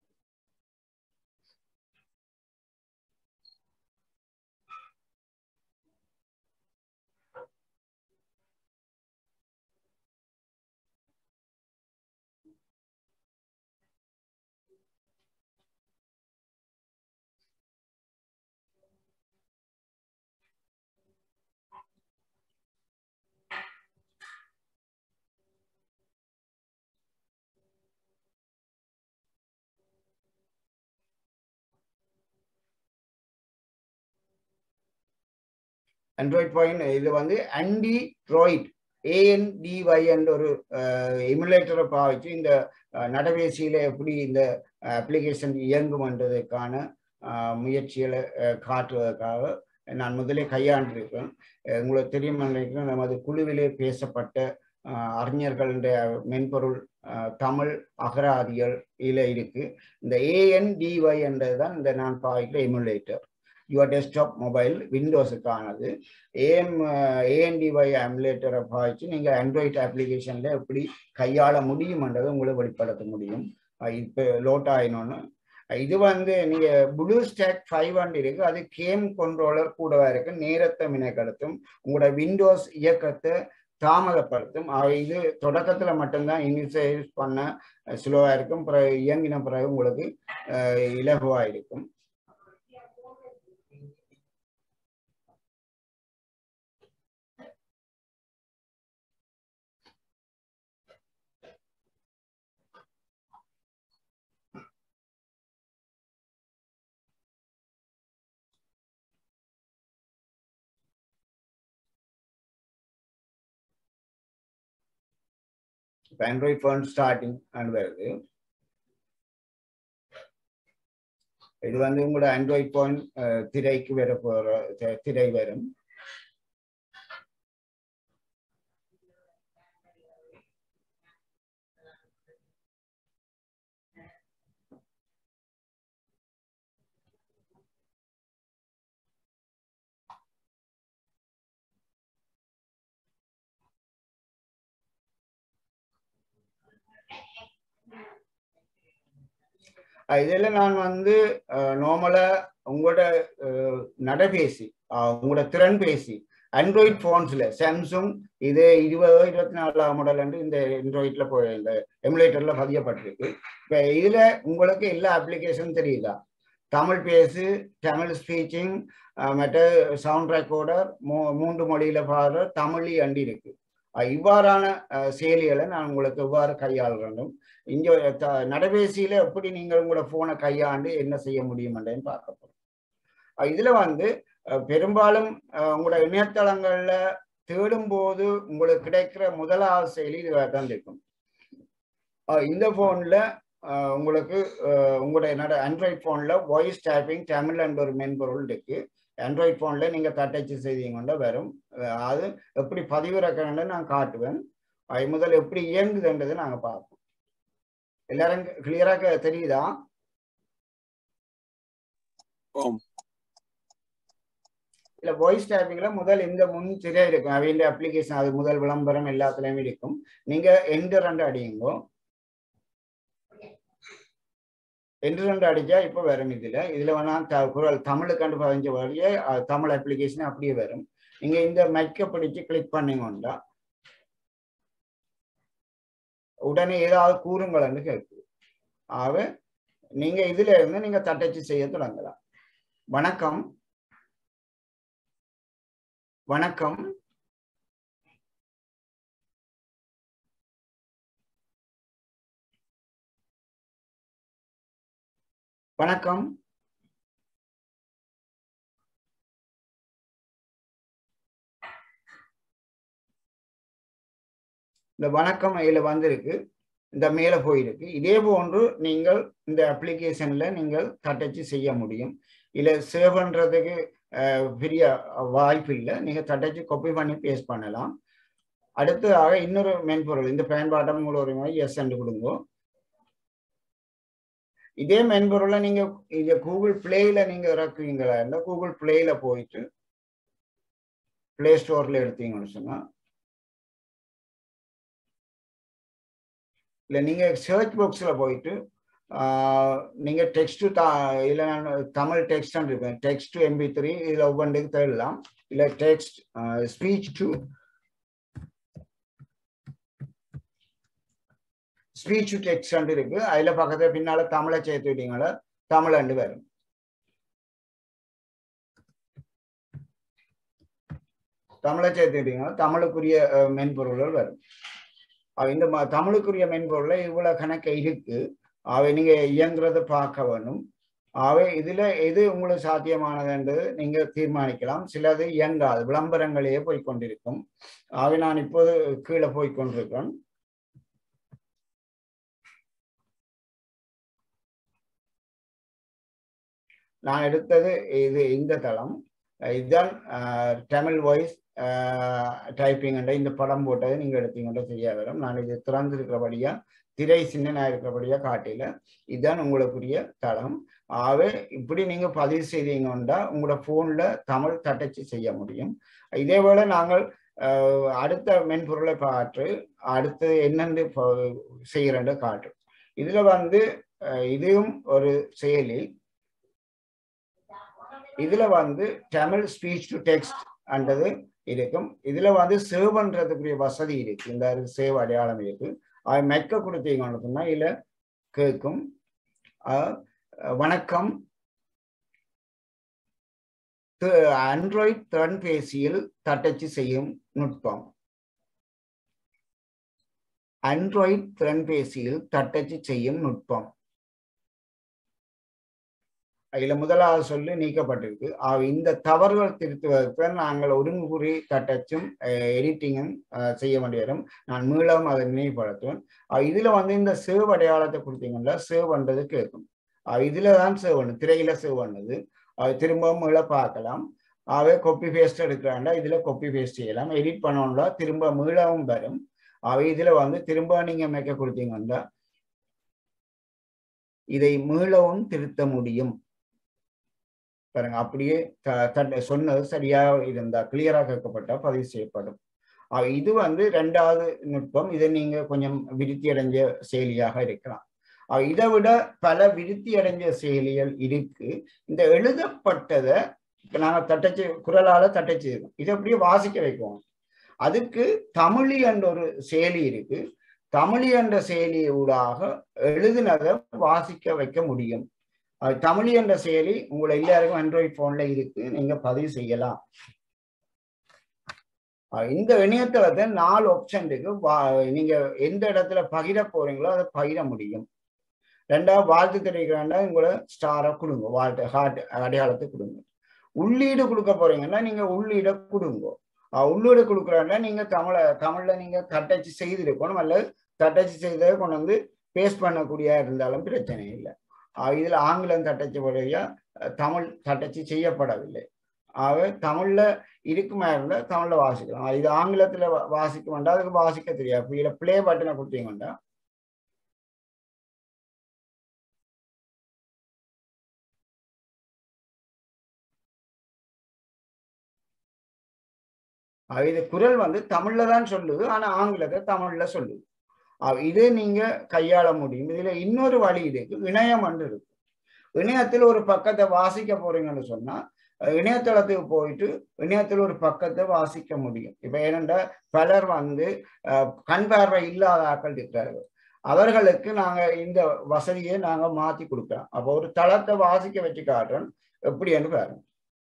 ஆண்ட்ராய்டு பாயிண்ட் இது வந்து ஆண்ட்ராய்டு ANDY என்ற ஒரு எமுலேட்டரை பாவிச்சு இந்த நடவேசியில எப்படி இந்த அப்ளிகேஷன் இயங்கும்ன்றதுக்கான முயற்சிகளை காட்டுவதற்காக நான் முதலே கையாண்டிருக்கேன். உங்களுக்கு தெரியும் நினைக்கிறேன், நமது குழுவிலே பேசப்பட்ட அறிஞர்களுடைய மென்பொருள் தமிழ் அகராதிகள் இதில் இருக்கு. இந்த ANDY என்றதுதான் இந்த நான் பாவிக்கிற எமுலேட்டர். யுவர் டெஸ்க்டாப் மொபைல் விண்டோஸுக்கானது. ANDY எமுலேட்டரை பாவிச்சு நீங்கள் ஆண்ட்ராய்டு அப்ளிகேஷனில் எப்படி கையாள முடியும்ன்றதை உங்களை வெளிப்படுத்த முடியும். இப்போ லோட் ஆகினோன்னு இது வந்து நீங்கள் BlueStack 5 இருக்கு. அது கேம் கண்ட்ரோலர் கூடவா இருக்கு. நேரத்தை மினக்கெடுத்தும் உங்களோட விண்டோஸ் இயக்கத்தை தாமதப்படுத்தும். இது தொடக்கத்தில் மட்டும்தான் இனிஷியலைஸ் பண்ண ஸ்லோவாக இருக்கும். பிறகு இயங்கின பிறகு உங்களுக்கு இலகுவாக இருக்கும். ஆண்ட்ராய்டு ஃபோன் ஸ்டார்டிங் வருது. இது வந்து உங்களோட ஆண்ட்ராய்டு ஃபோன் திரைக்கு வர போற திரை வரும். இதில் நான் வந்து நார்மலா உங்களோட நடபேசி உங்களோட திறன்பேசி ஆண்ட்ராய்டு போன்ஸ்ல சாம்சங் இது 2024 மாடல் இந்த ஆண்ட்ராய்ட்ல போய் இந்த எமுலேட்டர்ல பதியப்பட்டிருக்கு. இப்போ இதுல உங்களுக்கு எல்லா அப்ளிகேஷன் தெரியுதா? தமிழ் பேசு, தமிழ் ஸ்பீச்சிங், மற்ற சவுண்ட் ரெக்கார்டர், 3 மொழியில பாடுற தமிழி அண்டி இருக்கு. இவ்வாறான செயலிகளை நான் உங்களுக்கு எவ்வாறு கையாளுறேன், இங்க நடபேசியில எப்படி நீங்கள் உங்களோட போனை கையாண்டு என்ன செய்ய முடியும்ன்றதையும் பார்க்க போறோம். இதுல வந்து பெரும்பாலும் உங்களோட இணையதளங்கள்ல தேடும் போது உங்களுக்கு கிடைக்கிற முதலாவது செயலி இதுவாக தான் இருக்கும். இந்த போன்ல உங்களுக்கு உங்களோட ஆண்ட்ராய்டு போன்ல வாய்ஸ் டைப்பிங் தமிழ் என்ற ஒரு மென்பொருள் இருக்கு. ஆண்ட்ராய்டு போன்ல நீங்க தட்டச்சு செய்தீங்கன்னா வரும். அது எப்படி பதிவிறக்கணும்னு நான் காட்டுவேன். முதல்ல எப்படி இயங்குதுன்றதை நாங்க பார்ப்போம். எல்லாரும் கிளியரா தெரியுதா? இல்ல வாய்ஸ் டைப்பிங்ல முதல் இந்த முன் திரை இருக்கும். அவையின் அப்ளிகேஷன் அது முதல் விளம்பரம் எல்லாத்துலயுமே இருக்கும். நீங்க என்டர் அடியுங்கோ. என்டர் அடிச்சா இப்ப வரும். இதுல வேணா குரல் தமிழுக்கு பதிஞ்ச வழியே தமிழ் அப்ளிகேஷன் அப்படியே வரும். நீங்க இந்த மைக்கை பிடிச்சு கிளிக் பண்ணீங்கன்னா உடனே ஏதாவது கூறுங்கள்னு கேட்குது. ஆகவே நீங்க இதுல இருந்து நீங்க தட்டச்சு செய்ய தொடங்கலாம். வணக்கம் வணக்கம் வணக்கம் இந்த வணக்கம் இதுல வந்திருக்கு, இந்த மேல போயிருக்கு. இதே போன்று நீங்கள் இந்த அப்ளிகேஷன்ல நீங்கள் தட்டச்சு செய்ய முடியும். இல்ல சேவ் பண்றதுக்கு பெரிய வாய்ப்பு இல்லை, நீங்க தட்டச்சு காப்பி பண்ணி பேஸ்ட் பண்ணலாம். அடுத்ததாக இன்னொரு மென்பொருள், இந்த பயன்பாட்டை மூலம் எஸ் என்று கொடுங்க. இதே மென்பொருளை நீங்க இங்க கூகுள் பிளேல நீங்க இறக்குவீங்களா இருந்தா கூகுள் பிளேல போயிட்டு பிளே ஸ்டோர்ல எடுத்தீங்கன்னு சொன்னா, இல்லை நீங்க சர்ச் பாக்ஸ்ல போயிட்டு நீங்க டெக்ஸ்ட் இல்லை தமிழ் டெக்ஸ்ட் இருப்பேன், டெக்ஸ்ட் MP3 இதுல ஒவ்வொன்றுக்கு தேடலாம். இல்லை டெக்ஸ்ட் ஸ்பீச் டு டெக்ஸ்ட் இருக்கு, அதுல பக்கத்துல பின்னால தமிழை சேர்த்து விட்டீங்களா தமிழ் வரும். தமிழை சேர்த்து விட்டீங்கன்னா தமிழுக்குரிய மென்பொருள்கள் வரும். இந்த தமிழுக்குரிய மென்பொருள்ல இவ்வளவு கணக்கு இருக்கு, அவை நீங்க இயங்குறத பார்க்க வேணும். அவை இதுல எது உங்களுக்கு சாத்தியமானது என்று நீங்க தீர்மானிக்கலாம். சிலது இயங்காது, விளம்பரங்களையே போய்கொண்டிருக்கும். அவை நான் இப்போது கீழே போய்கொண்டிருக்கேன். நான் எடுத்தது இது, இந்த தளம் இதுதான் தமிழ் வாய்ஸ் டைப்பிங் என்ற இந்த படம் போட்டது நீங்க எடுத்தீங்கன்னா சரியா வரும். நான் இது திறந்திருக்கிறபடியா திரை சின்ன இருக்கிறபடியா காட்டில இதுதான் உங்களுக்குரிய தளம். ஆகவே இப்படி நீங்க பதிவு செய்தீங்கன்னா உங்களோட போன்ல தமிழ் தட்டச்சு செய்ய முடியும். இதே போல நாங்கள் அடுத்த மென்பொருளை பார்த்து அடுத்து என்னென்று செய்யறேன்னு காட்டு. இதுல இதுவும் ஒரு செயலி, இதுல தமிழ் ஸ்பீச் டு டெக்ஸ்ட் அன்றது இருக்கும். இதுல சேவ் பண்றதுக்குரிய வசதி இருக்கு, இந்த சேவ் அடையாளம் இருக்கு. அது மெக்க கொடுத்தீங்கன்னு சொன்னா இல்ல கேட்கும். வணக்கம், ஆண்ட்ராய்டு திறன்பேசியில் தட்டச்சு செய்யும் நுட்பம். ஆண்ட்ராய்டு திறன்பேசியில் தட்டச்சு செய்யும் நுட்பம் இதுல முதலாவது சொல்லி நீக்கப்பட்டிருக்கு. இந்த தவறுகள் திருத்துவதற்கு நாங்கள் ஒருங்குறி தட்டச்சும் எடிட்டிங்கும் செய்ய வேண்டி வரும். நான் மீளவும் அதை நினைவுபடுத்துவேன். இதுல இந்த சேவ் அடையாளத்தை கொடுத்தீங்கன்னா சேவ் பண்றது கேட்கும். இதுலதான் சேவ் பண்ணு, திரையில சேவ் பண்ணது. திரும்பவும் மீள பார்க்கலாம். காப்பி பேஸ்ட் எடுக்கிறாண்டா இதுல காப்பி பேஸ்ட் செய்யலாம். எடிட் பண்ணோம்னா திரும்ப மீளவும் வரும். இதுல திரும்ப நீங்க மேக்க கொடுத்தீங்கன்னா இதை மீளவும் திருத்த முடியும். பாருங்க, அப்படியே சொன்னது சரியா இருந்தா கிளியரா கேட்கப்பட்டா பதிவு செய்யப்படும். இது ரெண்டாவது நுட்பம். இதை நீங்க கொஞ்சம் விருத்தி அடைஞ்ச செயலியாக இருக்கலாம். இதை விட பல விருத்தி அடைஞ்ச செயலிகள் இருக்கு. இந்த எழுதப்பட்டதை நாங்க தட்டச்சு குரலால தட்டச்சு இதை அப்படியே வாசிக்க வைக்குவோம். அதுக்கு தமிழி என்ற ஒரு செயலி இருக்கு. தமிழி என்ற செயலி ஊடாக எழுதினதை வாசிக்க வைக்க முடியும். தமிழ் என்ற செயலி உங்களை எல்லாருக்கும் ஆண்ட்ராய்டு போன்ல இருக்கு, நீங்க பதிவு செய்யலாம். இந்த இணையதளத்தை 4 ஆப்ஷன் இருக்கு. நீங்க எந்த இடத்துல பகிர போறீங்களோ அதை பகிர முடியும். ரெண்டாவது வாழ்த்து தெரிவிக்கிறாண்டா உங்களோட ஸ்டாரை கொடுங்க, வாழ்த்து ஹார்ட் அடையாளத்தை கொடுங்க. உள்ளீடு கொடுக்க போறீங்கன்னா நீங்க உள்ளீடை கொடுங்க. உள்ளீடு கொடுக்குறாண்டா நீங்க தமிழ்ல நீங்க தட்டச்சு செய்திருக்கணும், அல்லது தட்டச்சு செய்ததை கொண்டு பேஸ்ட் பண்ணக்கூடிய இருந்தாலும் பிரச்சனை இல்லை. இதுல ஆங்கிலம் தட்டச்சு வழியா தமிழ் தட்டச்சு செய்யப்படவில்லை. தமிழ்ல இருக்குமா இருந்தா தமிழ்ல வாசிக்கலாம். இது ஆங்கிலத்துல வாசிக்க வேண்டாம், அதுக்கு வாசிக்க தெரியாது. இதுல பிளே பட்டனை கொடுத்தீங்கன்னா இது குரல் தமிழ்ல தான் சொல்லுது, ஆனா ஆங்கிலத்தை தமிழ்ல சொல்லுது. இதே நீங்க கையாள முடியும். இதுல இன்னொரு வழி இருக்கு, இணையம் இருக்கு. இணையத்தில் ஒரு பக்கத்தை வாசிக்க போறீங்கன்னு சொன்னா இணையதளத்துக்கு போயிட்டு இணையத்தில் ஒரு பக்கத்தை வாசிக்க முடியும். இப்ப ஏனென்றா பலர் கண் பார்வை இல்லாத ஆட்கள் இருக்கிறார்கள். அவர்களுக்கு நாங்க இந்த வசதியை நாங்க மாத்தி கொடுக்கலாம். அப்போ ஒரு தளத்தை வாசிக்க வச்சு காட்டுறோம் எப்படி என்று பாருங்க.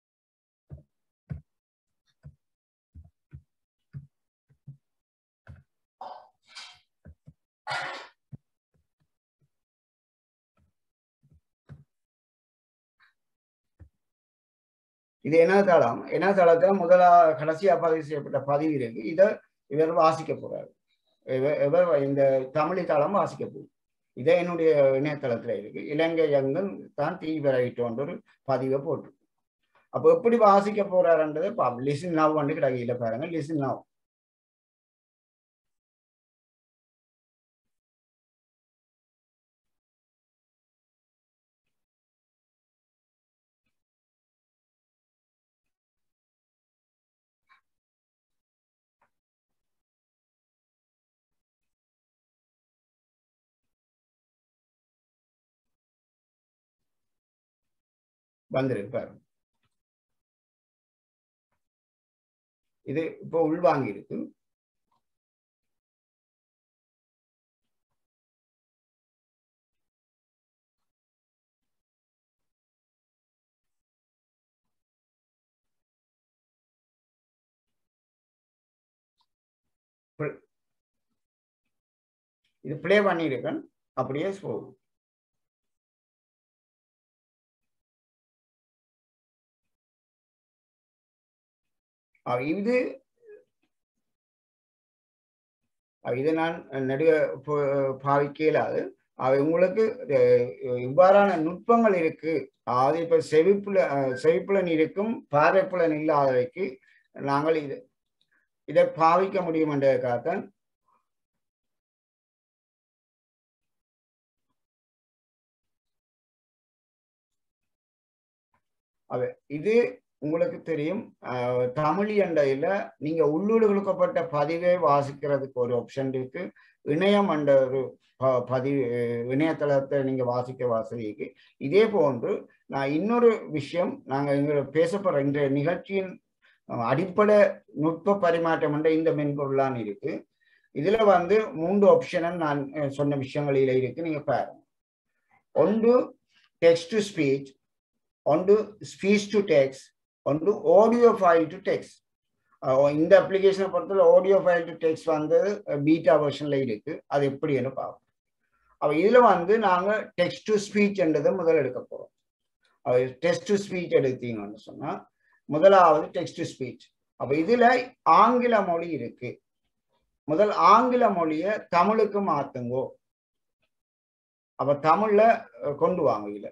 இது என்ன தளம்? என்ன தளத்துல கடைசியா பதிவு செய்யப்பட்ட பதிவு இருக்கு. இதை இவர் வாசிக்க போறாரு. இவர் இந்த தமிழ் தளம் வாசிக்க போகுது. இதை என்னுடைய இணையதளத்துல இருக்கு. இலங்கை எங்கும் தான் தீவிரட்டோன்ற ஒரு பதிவை போட்டு. அப்போ எப்படி வாசிக்க போறாருன்றதை லிசன் நவ் வந்து கிடைக்கல பாருங்க. Listen now. வந்திருப்பாரு. இது இப்போ உள்வாங்கி இருக்கு. இது பிளே பண்ணியிருக்கேன். அப்படியே போகும். இது நான் நடுவ பாவிக்க இயலாது. உங்களுக்கு இவ்வாறான நுட்பங்கள் இருக்கு. அது இப்ப செவிப்புலன் இருக்கும், பார்வைப்புலன் இல்லாதவைக்கு நாங்கள் இதை பாவிக்க முடியும் என்றதுக்காகத்தான் இது உங்களுக்கு தெரியும். தமிழ் எண்டையில நீங்க உள்ளூடு கொடுக்கப்பட்ட பதிவை வாசிக்கிறதுக்கு ஒரு ஆப்ஷன் இருக்கு. இணையம் என்ற ஒரு பதிவு இணையதளத்தை நீங்க வாசிக்க வசதிக்கு. இதே போன்று நான் இன்னொரு விஷயம் நாங்க பேசப்படுற இந்த நிகழ்ச்சியின் அடிப்படை நுட்ப பரிமாற்றம் என்ற இந்த மென்பொருளான் இருக்கு. இதுல 3 ஆப்ஷன் நான் சொன்ன விஷயங்களில இருக்கு. நீங்க பாருங்க. ஒன்று டெக்ஸ்ட் டு ஸ்பீச், ஒன்று ஸ்பீச் டு டெக்ஸ்ட், ஒன்று ஆடியோ ஃபைல் டு டெக்ஸ்ட். இந்த அப்ளிகேஷனை பொறுத்தவரை audio file to text beta வெர்ஷன்ல இருக்கு. அது எப்படின்னு பார்ப்போம். இதுல நாங்க டெக்ஸ்ட் டு ஸ்பீச் என்றதை முதல் எடுக்க போறோம். டெக்ஸ்ட் டு ஸ்பீச் எடுத்தீங்கன்னு சொன்னா முதலாவது டெக்ஸ்ட் டு ஸ்பீச். அப்ப இதுல ஆங்கில மொழி இருக்கு. முதல் ஆங்கில மொழிய தமிழுக்கு மாத்துங்கோ. அப்ப தமிழ்ல கொண்டு வாங்க. இதுல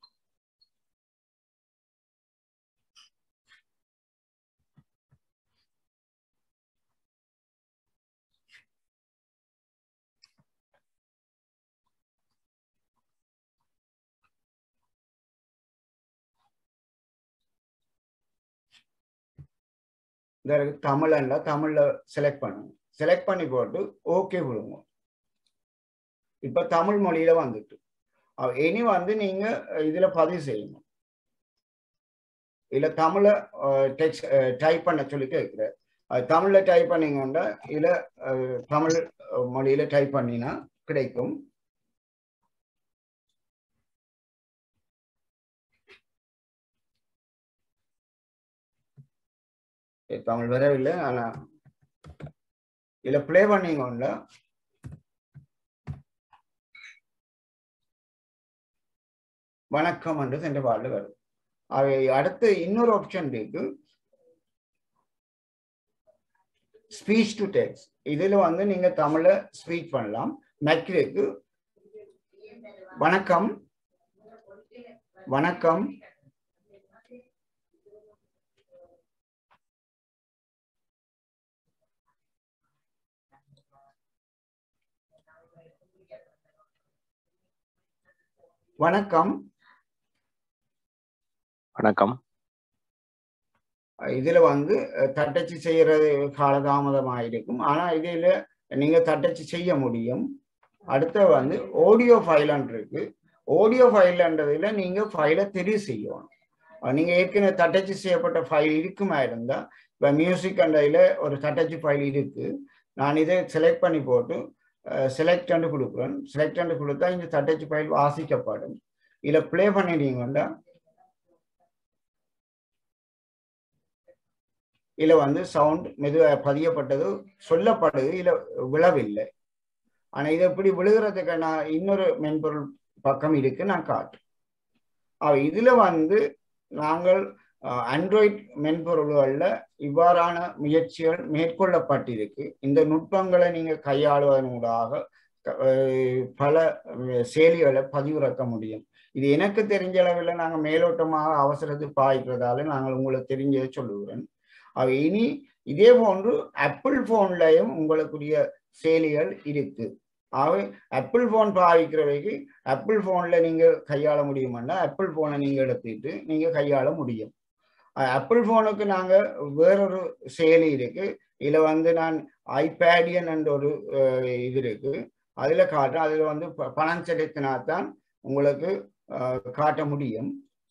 தமிழ்ல செலக்ட் பண்ணுங்க. செலக்ட் பண்ணி போட்டு ஓகே கொடுங்க. இப்ப தமிழ் மொழியில வந்துட்டு இனி நீங்க இதுல பதிவு செய்யணும். இல்ல தமிழ டெக்ஸ்ட் டைப் பண்ண சொல்லி கேட்கிற. தமிழ்ல டைப் பண்ணீங்கன்னா இல்ல தமிழ் மொழியில டைப் பண்ணினா கிடைக்கும். தமிழ் வரவில்லை. ஆனா இல்ல பிளே பண்ணீங்கன்னா வணக்கம் என்று சென்ற பாடல் வரும். அடுத்து இன்னொரு ஆப்ஷன் இருக்கு, ஸ்பீச் டு டெக்ஸ்ட். இதுல நீங்க தமிழ ஸ்பீச் பண்ணலாம். மேக்ருக்கு வணக்கம் வணக்கம் வணக்கம் வணக்கம். இதுல தட்டச்சு செய்யறது காலதாமதமாயிருக்கும். ஆனா இதுல நீங்க தட்டச்சு செய்ய முடியும். அடுத்த ஆடியோ ஃபைல் இருக்கு. ஆடியோ ஃபைல்ன்றதுல நீங்க ஃபைலை தெரிவு செய்யணும். நீங்க ஏற்கனவே தட்டச்சு செய்யப்பட்ட ஃபைல் இருக்குமா இருந்தா, இப்ப மியூசிக் அண்டதுல ஒரு தட்டச்சு ஃபைல் இருக்கு. நான் இதை செலக்ட் பண்ணி போட்டு செலக்ட் என்று கொடுக்குறேன். செலக்ட் என்று கொடுத்தா இந்த தட்டச்சு ஃபைல் வாசிக்கப்படும். இதை ப்ளே பண்ணிட்டீங்கன்னா இதில் வந்து சவுண்ட் மெதுவாக பதியப்பட்டது சொல்லப்படுது, இதில் விழவில்லை. ஆனால் இதை எப்படி விழுகிறதுக்கு நான் இன்னொரு மென்பொருள் பக்கம் இருக்கு, நான் காட்டுறேன். இதில் வந்து நாங்கள் ஆண்ட்ராய்ட் மென்பொருள்களில் இவ்வாறான முயற்சிகள் மேற்கொள்ளப்பட்டிருக்கு. இந்த நுட்பங்களை நீங்கள் கையாளுவதனூடாக பல செயலிகளை பதிவிறக்க முடியும். இது எனக்கு தெரிஞ்ச அளவில் நாங்கள் மேலோட்டமாக அவசரத்துக்கு பாய்க்கிறதால நாங்கள் உங்களுக்கு தெரிஞ்சதை சொல்லுகிறேன். இனி இதே போன்று ஆப்பிள் போன்லையும் உங்களுக்குரிய செயலிகள் இருக்கு. ஆப்பிள் போன் பாவிக்கிறவைக்கு ஆப்பிள் போன்ல நீங்க கையாள முடியுமான்னா ஆப்பிள் போனை நீங்க எடுத்துட்டு நீங்க கையாள முடியும். ஆப்பிள் போனுக்கு நாங்க வேறொரு செயலி இருக்கு. இதுல வந்து நான் ஐபேடியன் என்ற ஒரு இது இருக்கு, அதுல காட்டுறேன். அதுல வந்து பணம் செலுத்தினாத்தான் உங்களுக்கு காட்ட முடியும்.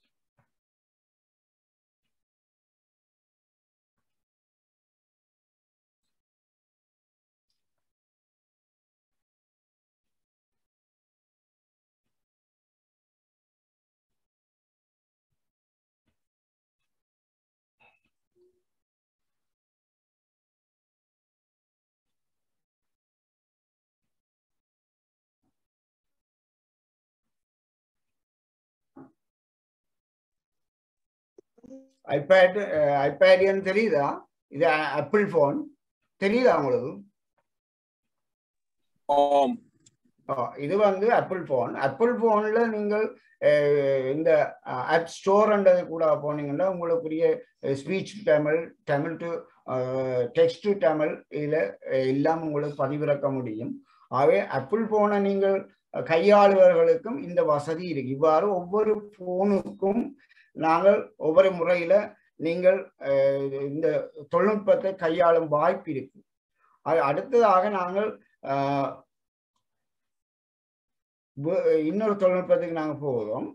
ஐபேடியன் தெரியுதா? இது ஆப்பிள் போன் தெரியுதா உங்களுக்கு? இது வந்து ஆப்பிள் போன். ஆப்பிள் போன்ல நீங்கள் இந்த ஆப் ஸ்டோர்ன்றது கூட போனீங்கன்னா உங்களுக்குரிய speech Tamil, Tamil to text to Tamil இதில் எல்லாம் உங்களுக்கு பதிவிறக்க முடியும். ஆகவே ஆப்பிள் போனை நீங்கள் கையாளுவர்களுக்கும் இந்த வசதி இருக்கு. இவ்வாறு ஒவ்வொரு போனுக்கும் நாங்கள் ஒவ்வொரு முறையில நீங்கள் இந்த தொழில்நுட்பத்தை கையாளும் வாய்ப்பு இருக்கு. அடுத்ததாக நாங்கள் இன்னொரு தொழில்நுட்பத்துக்கு நாங்கள் போகிறோம்.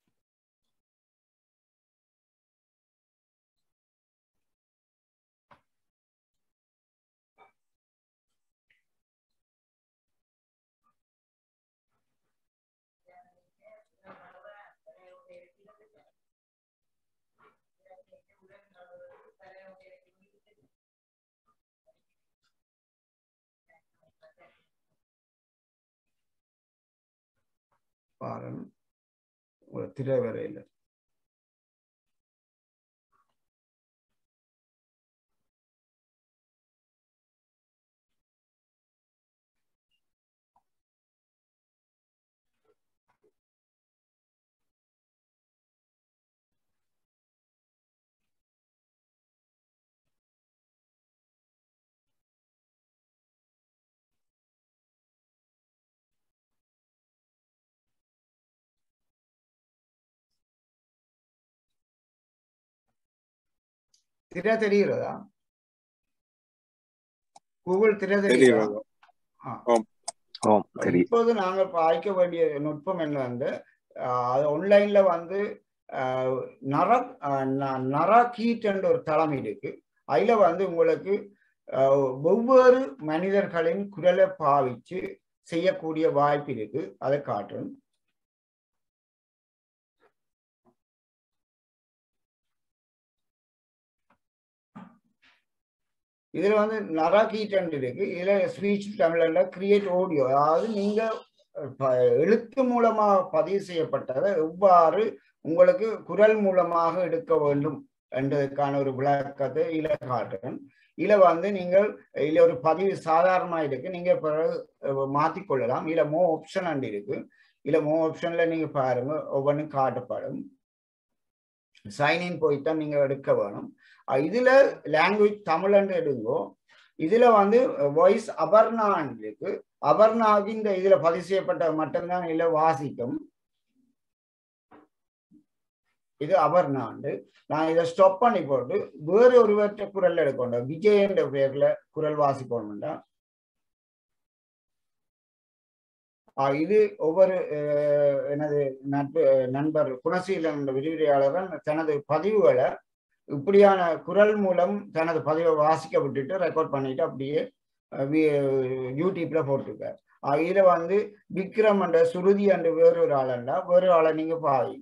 பாருங்க ஒரு திரைவரையில் திரை தெரிகிறதா? கூகுள் திரை தெரிகிறதா? இப்போது நாங்கள் பாய்க்க வேண்டிய நுட்பம் என்னன்னு அது ஆன்லைன்ல வந்து நரகீட் என்ற ஒரு தளம் இருக்கு. அதுல வந்து உங்களுக்கு ஒவ்வொரு மனிதர்களின் குரலை பாவிச்சு செய்யக்கூடிய வாய்ப்பு இருக்கு. அதை காட்டுறேன். இதுல வந்து நரகீட் இருக்கு. இதுல ஸ்பீச் தமிழ்ல கிரியேட் ஆடியோ, அதாவது நீங்க எழுத்து மூலமாக பதிவு செய்யப்பட்டதை எவ்வாறு உங்களுக்கு குரல் மூலமாக எடுக்க வேண்டும் என்றதுக்கான ஒரு விளக்கத்தை இதுல காட்டுறேன். இதுல வந்து நீங்கள் இதுல ஒரு பதிவு சாதாரணமா இருக்கு, நீங்க பிறகு மாத்திக்கொள்ளலாம். இதுல மோ ஆப்ஷன் இருக்கு. இதுல மோ ஆப்ஷன்ல நீங்க பாருங்க, ஒவ்வொன்றும் காட்டப்படும். சைன்இன் போய்தான் நீங்க எடுக்க வேணும். இதுல லாங்குவேஜ் தமிழ் எடுங்கோ. இதுல வந்து வாய்ஸ் அபர்ணா இருக்கு. அபர்ணாவுக்கு இந்த இதுல பதிவு செய்யப்பட்ட மட்டும்தான் இல்ல வாசிக்கும். இது அபர்ணாண்டு. நான் இதை ஸ்டாப் பண்ணி போட்டு வேறு ஒருவற்ற குரல் எடுக்கணும். விஜய் என்ற பேர்ல குரல் வாசிக்கணும்டா. இது ஒவ்வொரு எனது நண்பர் குணசீலன் விரிவுரையாளர் தனது பதிவுகளை இப்படியான குரல் மூலம் தனது பதிவை வாசிக்க விட்டுட்டு ரெக்கார்ட் பண்ணிட்டு அப்படியே யூடியூப்ல போட்டிருக்கார். இதுல வந்து விக்ரம் என்ற சுருதி என்ற வேறொரு ஆளண்டா வேறொரு ஆளை நீங்க பாவீங்க.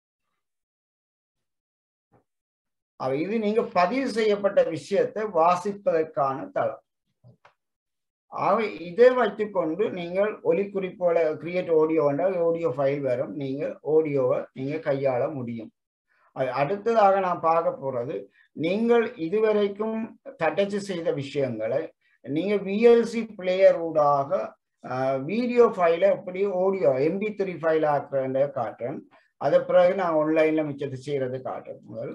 இது நீங்க பதிவு செய்யப்பட்ட விஷயத்தை வாசிப்பதற்கான தளம். இதை வைத்துக்கொண்டு நீங்கள் ஒலிக்குறிப்போல கிரியேட் ஆடியோ ஆடியோ ஃபைல் வரும். நீங்கள் ஆடியோவை நீங்க கையாள முடியும். அடுத்ததாக நான் பார்க்க போறது, நீங்கள் இதுவரைக்கும் தட்டச்சு செய்த விஷயங்களை நீங்க விஎல்சி பிளேயர் ஊடாக வீடியோ ஃபைலை எப்படி ஆடியோ MP3 ஃபைல் ஆக்குறத காட்டுறேன். அதை பிறகு நான் ஆன்லைன்ல மிச்சத்தை செய்யறது காட்டுறேன். முதல்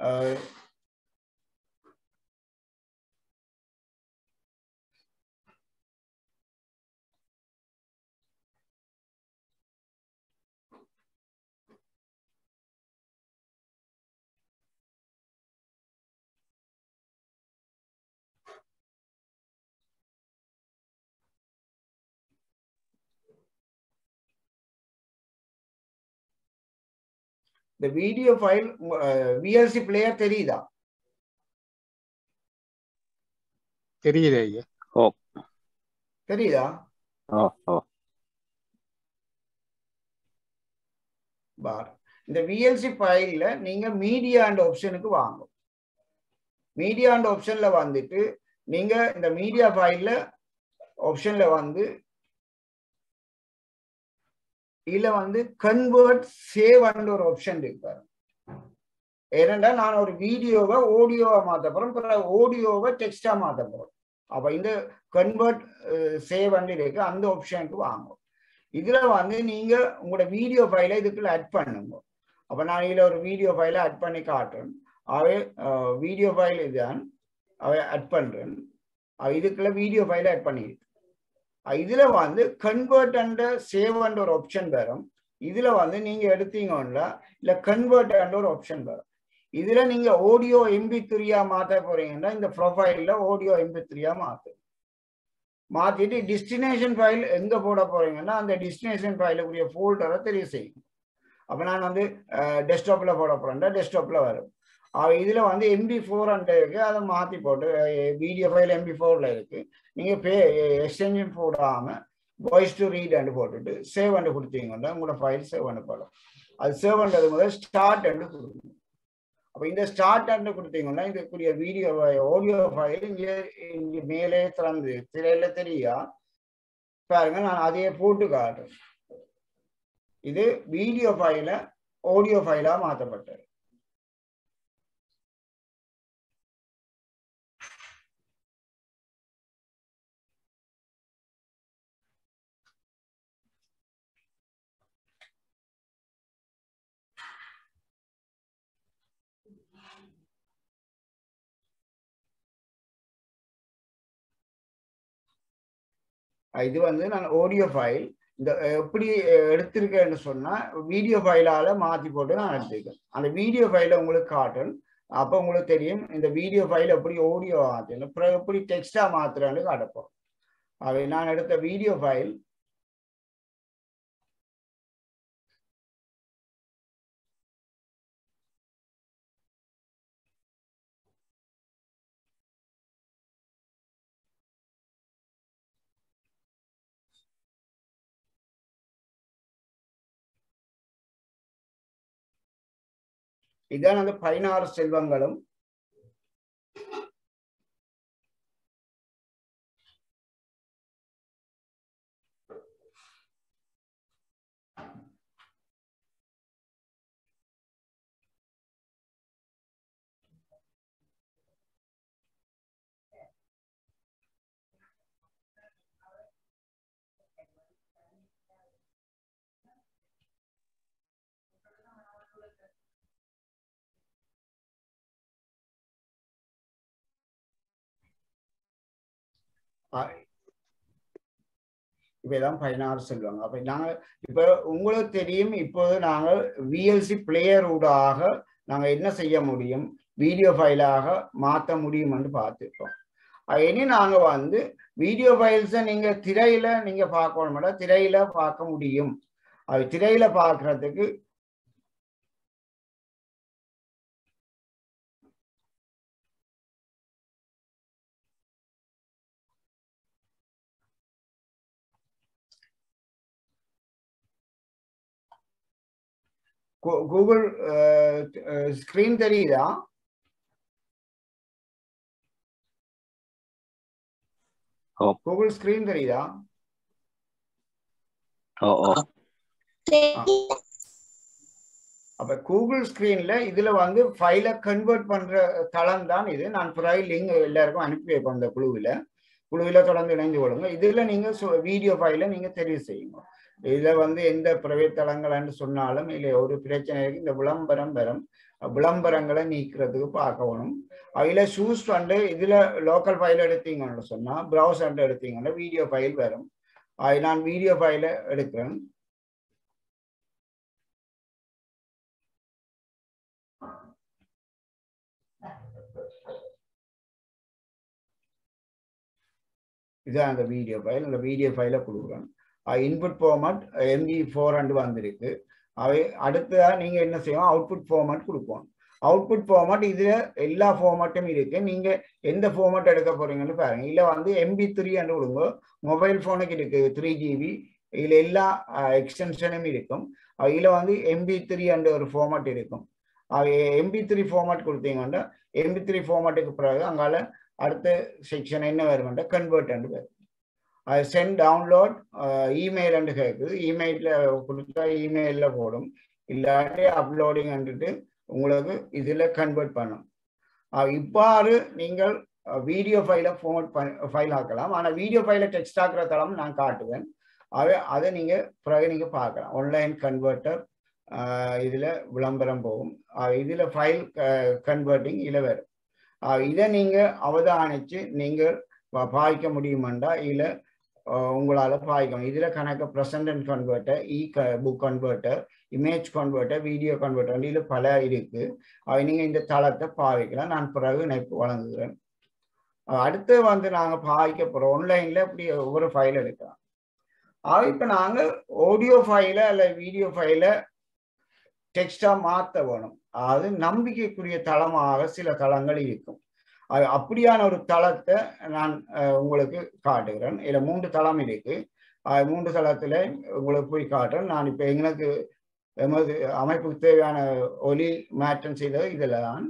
இந்த வீடியோ ஃபைல் விஎல்சி பிளேயர் தெரியுதா? தெரியுது ஐயா. தெரியுதா? இந்த விஎல்சி ஃபைல்ல நீங்க மீடியா அண்ட் ஆப்ஷனுக்கு வாங்க. மீடியா அண்ட் ஆப்ஷன்ல வந்துட்டு நீங்க இந்த மீடியா ஃபைல்ல ஆப்ஷன்ல வந்து இதுல வந்து கன்வெர்ட் சேவ் அண்ட் ஒரு ஆப்ஷன் இருப்பாரு. ஏனென்றா நான் ஒரு வீடியோவை ஆடியோவா மாத்த போறேன், பிறகு ஆடியோவை டெக்ஸ்டா மாத்த போறேன். அப்ப இந்த கன்வெர்ட் சேவ் அண்ட் இருக்கு, அந்த ஆப்ஷனுக்கு வாங்கும். இதுல வந்து நீங்க உங்களோட வீடியோ ஃபைலை இதுக்குள்ள ஆட் பண்ணுங்க. அப்ப நான் இதுல ஒரு வீடியோ ஃபைலை ஆட் பண்ணி காட்டுறேன். வீடியோ ஃபைல் இதுதான் ஆட் பண்றேன். இதுக்குள்ள வீடியோ ஃபைலை ஆட் பண்ணிருக்கு. இதுல வந்து கன்வெர்ட் அண்ட் சேவ் அண்ட் ஒரு ஆப்ஷன் வரும். இதுல வந்து நீங்க எடுத்தீங்கன்னா இல்ல கன்வெர்ட் அண்ட் ஒரு ஆப்ஷன் வரும். இதுல நீங்க ஆடியோ MP3 மாத்த போறீங்கன்னா இந்த ப்ரொஃபைல்ல ஆடியோ MP3 மாத்திட்டு டெஸ்டினேஷன் ஃபைல் எங்க போட போறீங்கன்னா அந்த டெஸ்டினேஷன் ஃபைலுக்குரிய ஃபோல்டரை தெரிவு செய்யும். அப்ப நான் வந்து டெஸ்க்டாப்ல போட போறேன்டா டெஸ்க்டாப்ல வரும். இதுல வந்து MP4 இருக்கு, அதை மாத்தி போட்டு வீடியோ ஃபைல் MP4ல இருக்கு. நீங்க எக்ஸ்டென்ஷன் போடாம வாய்ஸ் டு ரீட் அண்ட் போட்டுட்டு சேவ் அண்ட் கொடுத்தீங்கன்னா உங்களோட ஃபைல் சேவ் பண்ணப்படும். அது சேவ் பண்றது முதல் ஸ்டார்ட் அண்ட் கொடுக்கணும். அப்ப இந்த ஸ்டார்ட் அண்ட் கொடுத்தீங்கன்னா இதுக்குரிய வீடியோ ஆடியோ ஃபைல் இங்க மேலே திறந்து திரையில தெரியா பாருங்க. நான் அதையே போட்டு காட்டுறேன். இது வீடியோ ஃபைல ஆடியோ ஃபைலா மாற்றப்பட்டது. இது வந்து நான் ஆடியோ ஃபைல் இந்த எப்படி எடுத்திருக்கேன்னு சொன்னா வீடியோ ஃபைலால மாத்தி போட்டு நான் எடுத்திருக்கேன். அந்த வீடியோ ஃபைலை உங்களுக்கு காட்டும். அப்ப உங்களுக்கு தெரியும் இந்த வீடியோ ஃபைல் எப்படி ஆடியோ மாற்றணும், அப்புறம் எப்படி டெக்ஸ்டா மாத்துறேன்னு காட்டப்போம். நான் எடுத்த வீடியோ ஃபைல் இதான் அந்த 16 செல்வங்களும். இப்பதான் 16 சொல்லுவாங்க. அப்ப நாங்க இப்ப உங்களுக்கு தெரியும், இப்போது நாங்கள் விஎல்சி பிளேயர் ஊடாக நாங்க என்ன செய்ய முடியும், வீடியோ ஃபைலாக மாற்ற முடியும் என்று பார்த்துருக்கோம். இனி நாங்க வந்து வீடியோ ஃபைல்ஸை நீங்க திரையில நீங்க பார்க்கணும், திரையில பார்க்க முடியும். அது திரையில பார்க்கறதுக்கு கூகுள் ஸ்கிரீன் தெரியுதா? கூகுள் ஸ்கிரீன் தெரியுதா? அப்ப கூகுள் ஸ்கிரீன்ல இதுல வந்து ஃபைலை கன்வெர்ட் பண்ற தளம் தான் இது. நான் ப்ரொஃபைல் லிங்க் எல்லாருக்கும் அனுப்பி வைப்பேன். அந்த குழுவில தொடர்ந்து இணைந்து கொள்ளுங்க. இதுல நீங்க வீடியோ ஃபைலை நீங்க தெரிவு செய்யுங்க. இதுல வந்து எந்த பிரைவேட் தளங்கள்னு சொன்னாலும் இல்லை ஒரு பிரச்சனை இருக்கு. இந்த விளம்பரங்களை நீக்கிறதுக்கு பார்க்கணும். அதுல சூஸ் பண்ணி இதுல லோக்கல் ஃபைல் எடுத்தீங்கன்னு சொன்னா ப்ரௌசர் எடுத்தீங்கன்னா வீடியோ ஃபைல் வரும். நான் வீடியோ ஃபைலை எடுக்கிறேன். இதான் அந்த வீடியோ ஃபைல். அந்த வீடியோ ஃபைலை கொடுக்குறேன். இன்புட் ஃபார்மட் MB4 வந்திருக்கு. அவை அடுத்ததா நீங்க என்ன செய்யணும், அவுட்புட் ஃபார்மட் கொடுப்போம். அவுட்புட் ஃபார்மட் இதுல எல்லா ஃபார்மட்டும் இருக்கு. நீங்க எந்த ஃபார்மட் எடுக்க போறீங்கன்னு பாருங்க. இதுல வந்து MB3 கொடுங்க. மொபைல் போனுக்கு இருக்கு 3GB. இதுல எல்லா எக்ஸ்டென்ஷனும் இருக்கும். இதுல வந்து MB3 ஒரு ஃபார்மட் இருக்கும். MB3 ஃபார்மட் கொடுத்தீங்கன்னா MB3 ஃபார்மட்டுக்கு பிறகு அங்கால அடுத்த செக்ஷன் என்ன வரும்னா கன்வெர்ட் வரும். சென்ட் டவுன்லோட் இமெயில் கேட்குது. இமெயில கொடுத்தா இமெயில போடும். இல்லாட்டி அப்லோடிங் உங்களுக்கு இதுல கன்வெர்ட் பண்ணும். இவ்வாறு நீங்கள் வீடியோ ஃபைலை ஃபைல் ஆக்கலாம். ஆனால் வீடியோ ஃபைலை டெக்ஸ்ட் ஆக்குற தளம் நான் காட்டுவேன். அதை நீங்க பிறகு நீங்க பார்க்கலாம். ஆன்லைன் கன்வெர்ட்டர் இதுல விளம்பரம் போகும். இதுல ஃபைல் கன்வெர்ட்டிங் இதுல வரும். இதை நீங்க அவதானிச்சு நீங்கள் பாய்க்க முடியுமாண்டா இல்ல உங்களால பாய்க்கணும். இதுல கணக்கு present and converter, book converter, image converter, video converter இதுல பல இருக்கு. நீங்க இந்த தளத்தை பாவிக்கலாம். நான் பிறகு இணைப்பு வழங்குகிறேன். அடுத்து வந்து நாங்க பாய்க்க போறோம். ஆன்லைன்ல இப்படி ஒவ்வொரு ஃபைல் எடுக்கலாம். இப்ப நாங்க ஆடியோ ஃபைல அல்ல வீடியோ ஃபைல டெக்ஸ்டா மாத்த வேணும். அது நம்பிக்கைக்குரிய தளமாக சில தளங்கள் இருக்கும். அப்படியான ஒரு தளத்தை நான் உங்களுக்கு காட்டுகிறேன். இதுல 3 தளம் இருக்கு. 3 தளத்துல உங்களுக்கு போய் காட்டுறேன். நான் இப்ப எங்களுக்கு எமது அமைப்புக்கு தேவையான ஒலி மாற்றம் செய்தது இதுல தான்.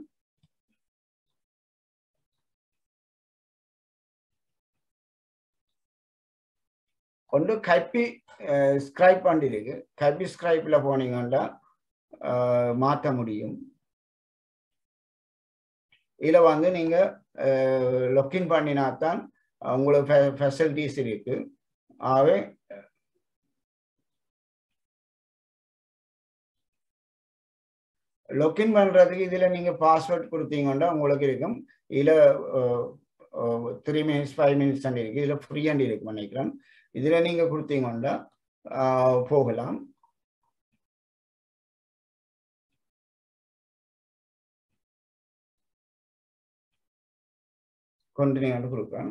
ஒன்று கைப்பி ஸ்கிரைப் பண்ணி இருக்கு. கைப்பி ஸ்கிரைப்ல போனீங்கன்னா மாற்ற முடியும். இதுல வந்து நீங்க லொக்கின் பண்ணினாத்தான் உங்களுக்கு ஃபெசிலிட்டிஸ் இருக்கு. ஆகவே லொக்கின் பண்றதுக்கு இதுல நீங்க பாஸ்வேர்ட் கொடுத்தீங்கன்னா உங்களுக்கு இருக்கும். இதுல 3 minutes 5 minutes இருக்கு. இதுல ஃப்ரீ அண்ட் இருக்கு நினைக்கிறேன். இதுல நீங்க கொடுத்தீங்கன்னா போகலாம். கண்டினியூ கொடுப்பேன்.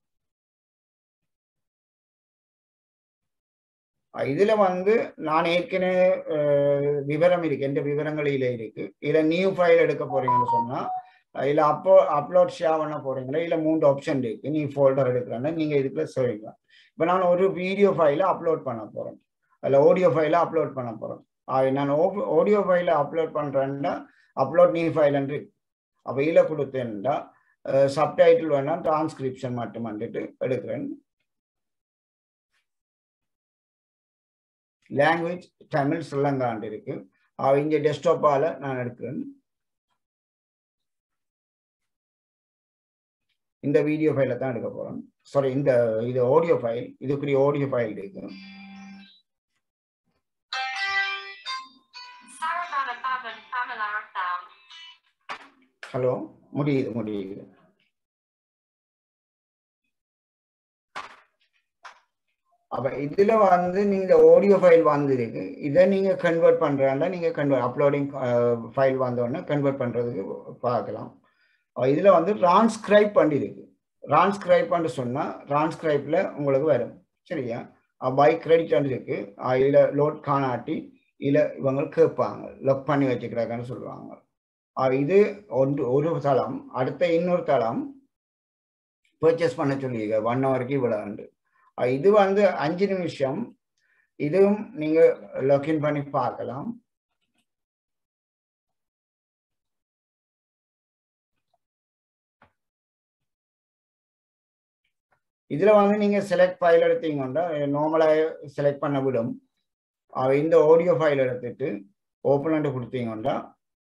இதுல வந்து நான் ஏற்கனவே விவரம் இருக்கு. எந்த விவரங்களில இருக்கு. இதுல நியூ ஃபைல் எடுக்க போறீங்கன்னு சொன்னா இதுல அப்லோட் ஷேர் பண்ண போறீங்களா, இதுல 3 ஆப்ஷன் இருக்கு. நீ ஃபோல்டர் எடுக்கிறேன்னா நீங்க இதுக்குள்ள சொல்லிக்கலாம். இப்ப நான் ஒரு வீடியோ ஃபைலை அப்லோட் பண்ண போறேன். அதுல ஆடியோ ஃபைலை அப்லோட் பண்ண போறேன். நான் ஆடியோ ஃபைலை அப்லோட் பண்றேன்னா அப்லோட் நியூ ஃபைல் இருக்கு. அப்ப இதுல கொடுத்தேன்னா சப்டைட்டில் வேணா டிரான்ஸ்கிரிப்ஷன் மட்டும் வந்துட்டு எடுக்கிறேன். லாங்குவேஜ் தமிழ் ஸ்ரீலங்காண்டு இருக்கு. இங்க டெஸ்க்டாப்பால நான் எடுக்கிறேன். இந்த வீடியோ ஃபைலை தான் எடுக்க போறேன். சாரி, இது ஆடியோ ஃபைல். இதுக்குரிய ஆடியோ ஃபைல் இருக்கு. ஹலோ, முடியுது. அப்ப இதுல வந்து நீங்க ஆடியோ ஃபைல் வந்திருக்கு. இதை நீங்க கன்வெர்ட் பண்றதா நீங்க அப்லோடிங் ஃபைல் வந்தோடனே கன்வெர்ட் பண்றதுக்கு பார்க்கலாம். இதுல வந்து டிரான்ஸ்கிரைப் பண்ணிருக்கு. டிரான்ஸ்கிரைப் பண்ணி சொன்னா டிரான்ஸ்கிரைப்ல உங்களுக்கு வரும். சரியா? பை கிரெடிட் இருக்கு. இதுல லோட் காணாட்டி இல்ல இவங்க கேட்பாங்க, லொக் பண்ணி வச்சுக்கிறாங்கன்னு சொல்லுவாங்க. இது ஒரு தளம். அடுத்த இன்னொரு தளம் பர்ச்சேஸ் பண்ண சொல்லியிருக்க 1 hourக்கு இவ்வளவு. இது வந்து 5 நிமிஷம். இதுவும் நீங்க லாகின் பண்ணி பார்க்கலாம். இதுல வந்து நீங்க செலக்ட் ஃபைல் எடுத்தீங்கன்னா நார்மலா செலக்ட் பண்ண விடும். இந்த ஆடியோ ஃபைல் எடுத்துட்டு ஓப்பன் பண்ணி கொடுத்தீங்கன்னா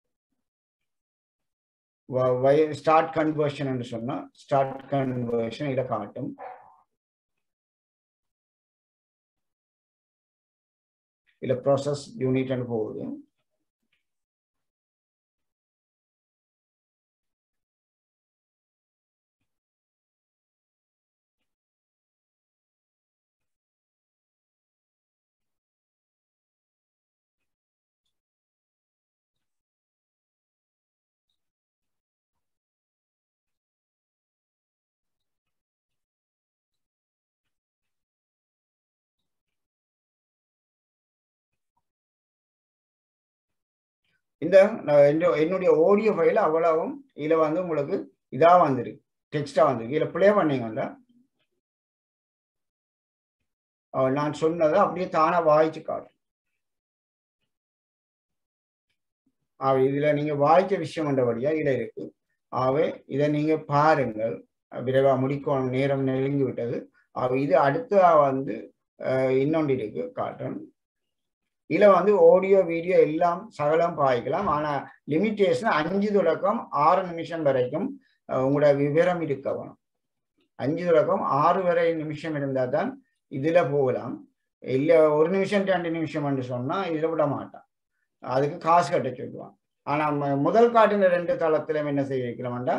ஸ்டார்ட் கன்வர்ஷன் சொன்னா ஸ்டார்ட் கன்வர்ஷன் இதை காட்டும். இல்ல ப்ராசஸ் யூனிட் போகுது. இந்த என்னுடைய ஆடியோ ஃபைல் அவ்வளவும் இதுல வந்து உங்களுக்கு இதா வந்துருக்கு, டெக்ஸ்டா வந்துருக்கு. இதுல பிளே பண்ணீங்கன்னா நான் சொன்னதை அப்படியே தானா வாய்ச்சு காட்டும். இதுல நீங்க வாய்ச்ச விஷயம் என்றபடியா இதுல இருக்கு. ஆகவே இதை நீங்க பாருங்கள். விரைவா முடிக்கணும், நேரம் நெருங்கி விட்டது. இது அடுத்த வந்து இன்னொன்று இருக்கு காட்டும். இதுல வந்து ஆடியோ வீடியோ எல்லாம் சகலம் பாய்க்கலாம். ஆனா லிமிட்டேஷன் 5 தொடக்கம் 6 நிமிஷம் வரைக்கும் உங்களோட விவரம் இருக்க வேணும். 5 தொடக்கம் 6 வரை நிமிஷம் இருந்தா தான் இதுல போகலாம். இல்ல 1 நிமிஷம் 2 நிமிஷம் என்று சொன்னா இதுல விட மாட்டான், அதுக்கு காசு கட்ட சொல்லுவான். ஆனா முதல் காட்டின 2 தளத்திலும் என்ன செய்ய வைக்கலாம்டா,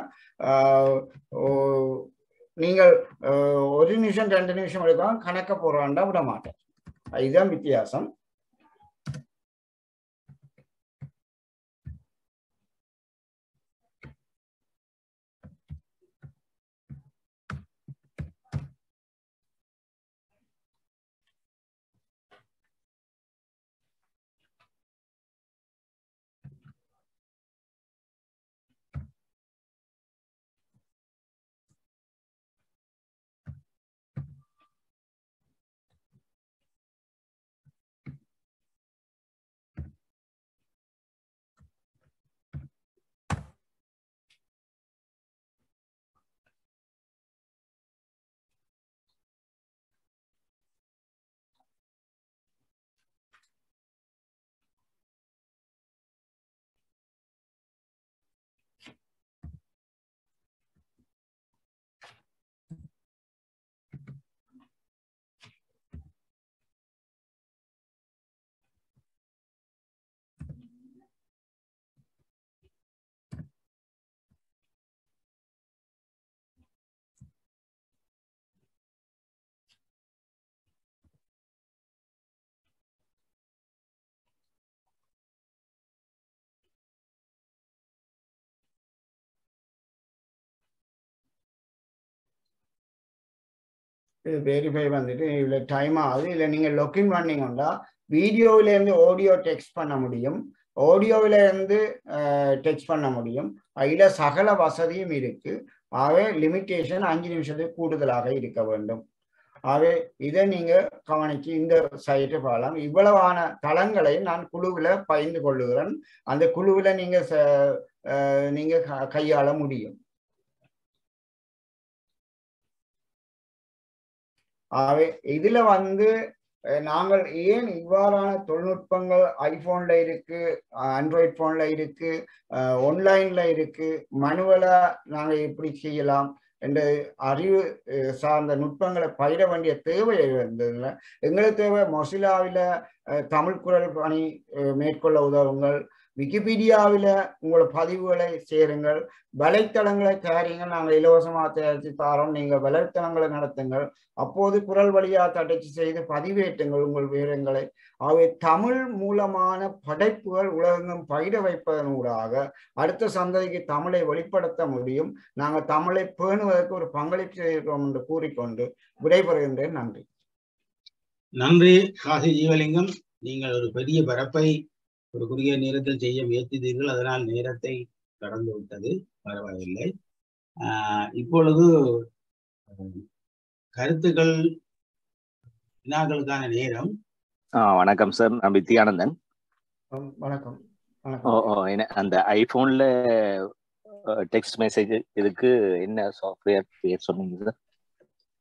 நீங்கள் 1 நிமிஷம் 2 நிமிஷம் எடுக்கலாம், கணக்க போறான்டா விட மாட்டேன். இதுதான் வித்தியாசம். இது வெரிஃபை வந்துட்டு இவ்வளோ டைம் ஆகுது. இல்லை நீங்கள் லொக்கின் பண்ணீங்கன்னா வீடியோவிலேருந்து ஆடியோ டெக்ஸ்ட் பண்ண முடியும், ஆடியோவிலேருந்து டெக்ஸ்ட் பண்ண முடியும். அதில் சகல வசதியும் இருக்கு. ஆகவே லிமிட்டேஷன் 5 நிமிஷத்துக்கு கூடுதலாக இருக்க வேண்டும். ஆகவே இதை நீங்க கவனிச்சு இந்த சைட்டை பார்க்கலாம். இவ்வளவான தளங்களை நான் குழுவில் பகிர்ந்து கொள்ளுகிறேன். அந்த குழுவில் நீங்க கையாள முடியும். ஆகவே இதுல வந்து நாங்கள் ஏன் இவ்வாறான தொழில்நுட்பங்கள் ஐபோன்ல இருக்கு, ஆண்ட்ராய்ட் போன்ல இருக்கு, ஆன்லைன்ல இருக்கு, மனுவலா நாங்கள் எப்படி செய்யலாம் என்ற அறிவு சார்ந்த நுட்பங்களை பயிர வேண்டிய தேவை இருந்ததுல எங்களுக்கு தேவை. மொசிலாவில தமிழ் குரல் பணி மேற்கொள்ள உதவுங்கள், விக்கிபீடியாவில் உங்களோட பதிவுகளை சேருங்கள், வலைத்தளங்களை தயாரிங்கள். நாங்கள் இலவசமாக தயாரித்து தாரோம், நீங்கள் வலைத்தளங்களை நடத்துங்கள். அப்போது குரல் வழியாக தட்டச்சு செய்து பதிவேற்றுங்கள் உங்கள் விவரங்களை. அவை தமிழ் மூலமான படைப்புகள் உலகெங்கும் பயிர வைப்பதனூடாக அடுத்த சந்ததிக்கு தமிழை வெளிப்படுத்த முடியும். நாங்கள் தமிழை பேணுவதற்கு ஒரு பங்களிப்பு செய்கிறோம் என்று கூறிக்கொண்டு விடைபெறுகின்றேன். நன்றி. நன்றி காசி ஜீவலிங்கம். நீங்கள் ஒரு பெரிய பரப்பை ஒரு குறுகிய நேரத்தில் செய்ய முயற்சித்தீர்கள், அதனால் நேரத்தை கடந்து விட்டது, பரவாயில்லை. இப்பொழுது கருத்துக்கள் வினாக்களுக்கான நேரம். வணக்கம் சார், நான் வித்யானந்தன். வணக்கம். அந்த ஐபோன்ல டெக்ஸ்ட் மெசேஜ் இதுக்கு என்ன சாஃப்ட்வேர் பேர் சொன்னீங்க சார்?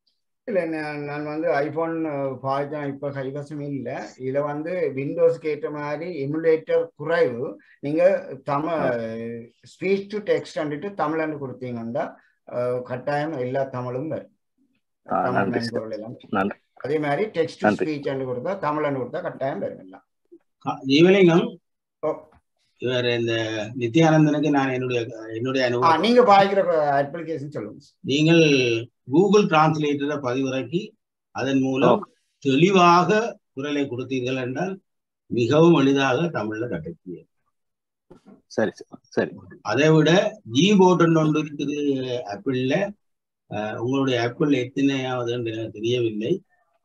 இல்லை, நான் வந்து ஐபோன் பாய்ச்சேன். இப்போ கைவசம் இல்லை. இதில் வந்து விண்டோஸ்க்கு ஏற்ற மாதிரி எமுலேட்டர் குறைவு. நீங்கள் ஸ்பீச் டு டெக்ஸ்ட் வந்துட்டு தமிழ்னு கொடுத்தீங்கன்னா கட்டாயம் எல்லா தமிழும் வரும். தமிழ் நன்றி சார். மென்பொருள் எல்லாம். நன்றி அதே மாதிரி டெக்ஸ்ட் டு நன்றி. ஸ்பீச் கொடுத்தா தமிழ்னு கொடுத்தா கட்டாயம் வரும் எல்லாம். ஜீவலிங்கம், ஓ, இவர் இந்த நித்யானந்தனுக்கு நான் என்னுடைய அனுபவம், நீங்க பாய்க்கிற அப்ளிகேஷன் சொல்லுங்க. நீங்கள் கூகுள் டிரான்ஸ்லேட்டரை பதிவிறக்கி அதன் மூலம் தெளிவாக குரலை கொடுத்தீர்கள் என்றால் மிகவும் எளிதாக தமிழ்ல கற்றுக்கீங்க. சரி சரி. அதை விட ஜிபோர்ட் ஒன்று இருக்குது ஆப்பிள்ல. உங்களுடைய ஆப்பிள் எத்தனையாவது எனக்கு தெரியவில்லை.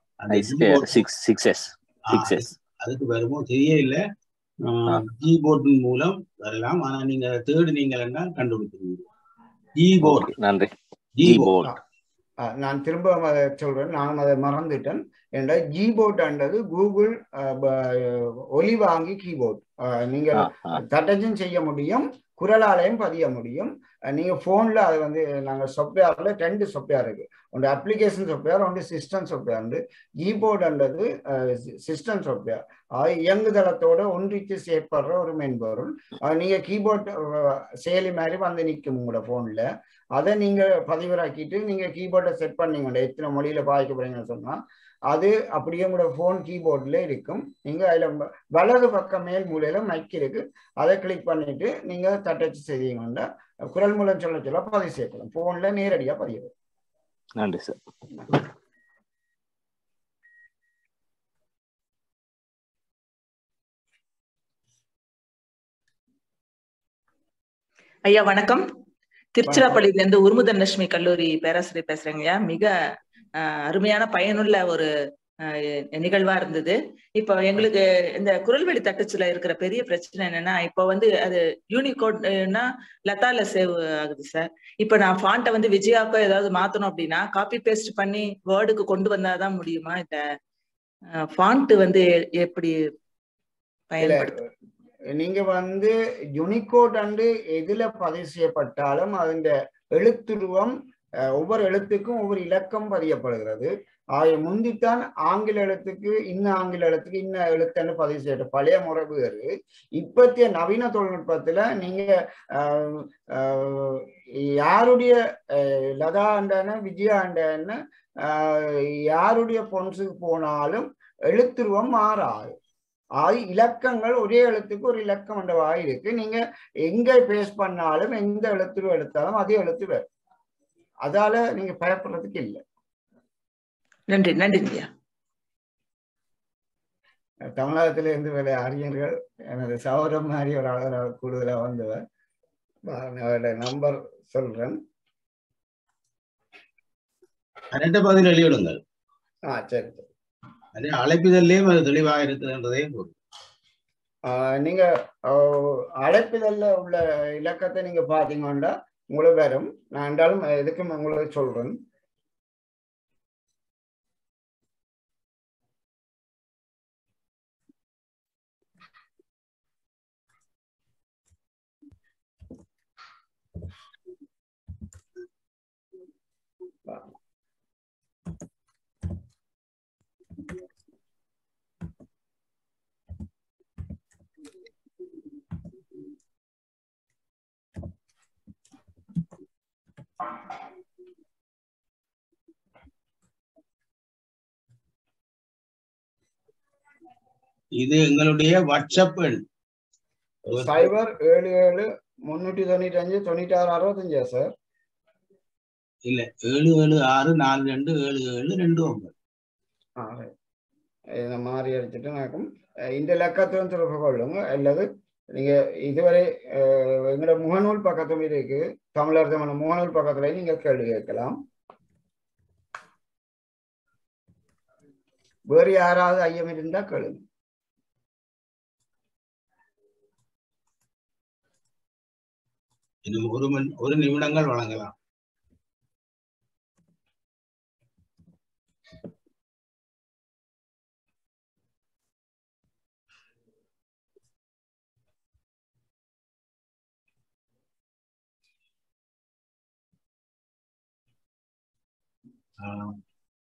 அதுக்கு வருமோ தெரியவில்லை. ஜிபோர்டின் மூலம் வரலாம். ஆனா நீங்க தேடுனீங்கன்னா கண்டுபிடிக்கிறீங்க. ஜிபோர்ட். நன்றி. ஜிபோர்ட் நான் திரும்ப சொல்றேன், நான் அதை மறந்துட்டேன். என்ற ஜிபோர்ட்ன்றது கூகுள் ஒலி வாங்கி கீபோர்ட். நீங்க தட்டச்சும் செய்ய முடியும், குரலாலையும் பதிய முடியும். நீங்க போன்ல அது வந்து நாங்க சாஃப்ட்வேர்ல 2 சாஃப்ட்வேர் இருக்கு. ஒன்று அப்ளிகேஷன் சாஃப்ட்வேர், ஒன்று சிஸ்டம் சாஃப்ட்வேர். ஜிபோர்ட்ன்றது சிஸ்டம் சாஃப்ட்வேர். இயங்குதளத்தோட ஒன்றிச்சு செயற்படுற ஒரு மென்பொருள். நீங்க கீபோர்ட் செயலி மாதிரி வந்து நிற்கும் உங்களோட போன்ல. அதை நீங்க பதிவிறக்கிட்டு நீங்க கீபோர்டை செட் பண்ணீங்க, எத்தனை மொழியில பாய்க்க போறீங்கன்னு சொன்னா அது அப்படியே உங்களோட போன் கீபோர்ட்ல இருக்கும். நீங்க அதுல வலது பக்கம் மேல் மூலையில மைக் இருக்கு, அதை கிளிக் பண்ணிட்டு நீங்க தட்டச்சு செய்வீங்கன்னா குரல் மூலம் சொல்ல சொல்ல பதிவு செய்யப்படும். போன்ல நேரடியா பதிவு. நன்றி சார். ஐயா வணக்கம். திருச்சிராப்பள்ளியில இருந்து உருமுதன் லட்சுமி கல்லூரி பேராசிரியர் பேசுறேங்கய்யா. மிக அருமையான பயனுள்ள ஒரு நிகழ்வா இருந்தது. இப்ப எங்களுக்கு இந்த குரல்வழி தட்டச்சுல இருக்கிற பெரிய பிரச்சனை என்னன்னா, இப்ப வந்து அது யூனிகோட்னா லதால சேவ் ஆகுது சார். இப்ப நான் ஃபாண்ட்டை வந்து விஜயாக்கோ ஏதாவது மாத்தணும் அப்படின்னா காப்பி பேஸ்ட் பண்ணி வேர்டுக்கு கொண்டு வந்தாதான் முடியுமா? இந்த ஃபாண்ட் வந்து எப்படி பயன்படுத்த? நீங்க வந்து யூனிகோட் அண்டு எதுல பதிவு செய்யப்பட்டாலும் அந்த எழுத்துருவம் ஒவ்வொரு எழுத்துக்கும் ஒவ்வொரு இலக்கம் பதியப்படுகிறது. முந்தித்தான் ஆங்கில எழுத்துக்கு ஆங்கில எழுத்துக்கு எழுத்துன்னு பதிவு செய்யற பழைய முறை வேறு. இப்பத்திய நவீன தொழில்நுட்பத்துல நீங்க யாருடைய லதா ஆண்டான விஜயா ஆண்டான யாருடைய பொன்ஸுக்கு போனாலும் எழுத்துருவம் மாறாது. இலக்கங்கள் ஒரே எழுத்துக்கு ஒரு இலக்கம் என்ற வாய் இருக்கு. நீங்க எங்க பேஸ் பண்ணாலும் எந்த எழுத்துரு எடுத்தாலும் அதே எழுத்து வேறு. அதால நீங்க பயப்படுறதுக்கு இல்லை. நன்றி நன்றிங்கய்யா. தமிழகத்தில இருந்து வேலை அறிஞர்கள் எனது சகோதரம் மாதிரி ஒரு ஆளர் கூடுதலா வந்தவர். அவருடைய நம்பர் சொல்றேன், பதில் வெளியிடுங்கள். சரி. அதே அழைப்பிதழ்லயும் அது தெளிவாக இருக்குதுன்றதே போதும். நீங்க அழைப்பிதழ்ல உள்ள இலக்கத்தை நீங்க பாத்தீங்கன்னா உங்களுக்கு வரும். நான் என்றாலும் எதுக்கும் உங்களுக்கு சொல்றேன். இது எங்களுடைய வாட்ஸ்அப் எண் 077-395-9665 சார். இல்ல 7764277729. இதை மாறி அடிச்சுட்டு நாக்கும் இந்த இலக்கத்துடன் தொடர்பு கொள்ளுங்க. அல்லது நீங்க இதுவரை எங்களோட முகநூல் பக்கத்தும் இருக்கு, தமிழர் தமிழ் முகநூல் பக்கத்துல நீங்க கேள்வி கேட்கலாம். வேறு யாராவது ஐயம் இருந்தா கேளுங்க. இன்னும் ஒரு நிமிடங்கள் வழங்கலாம்.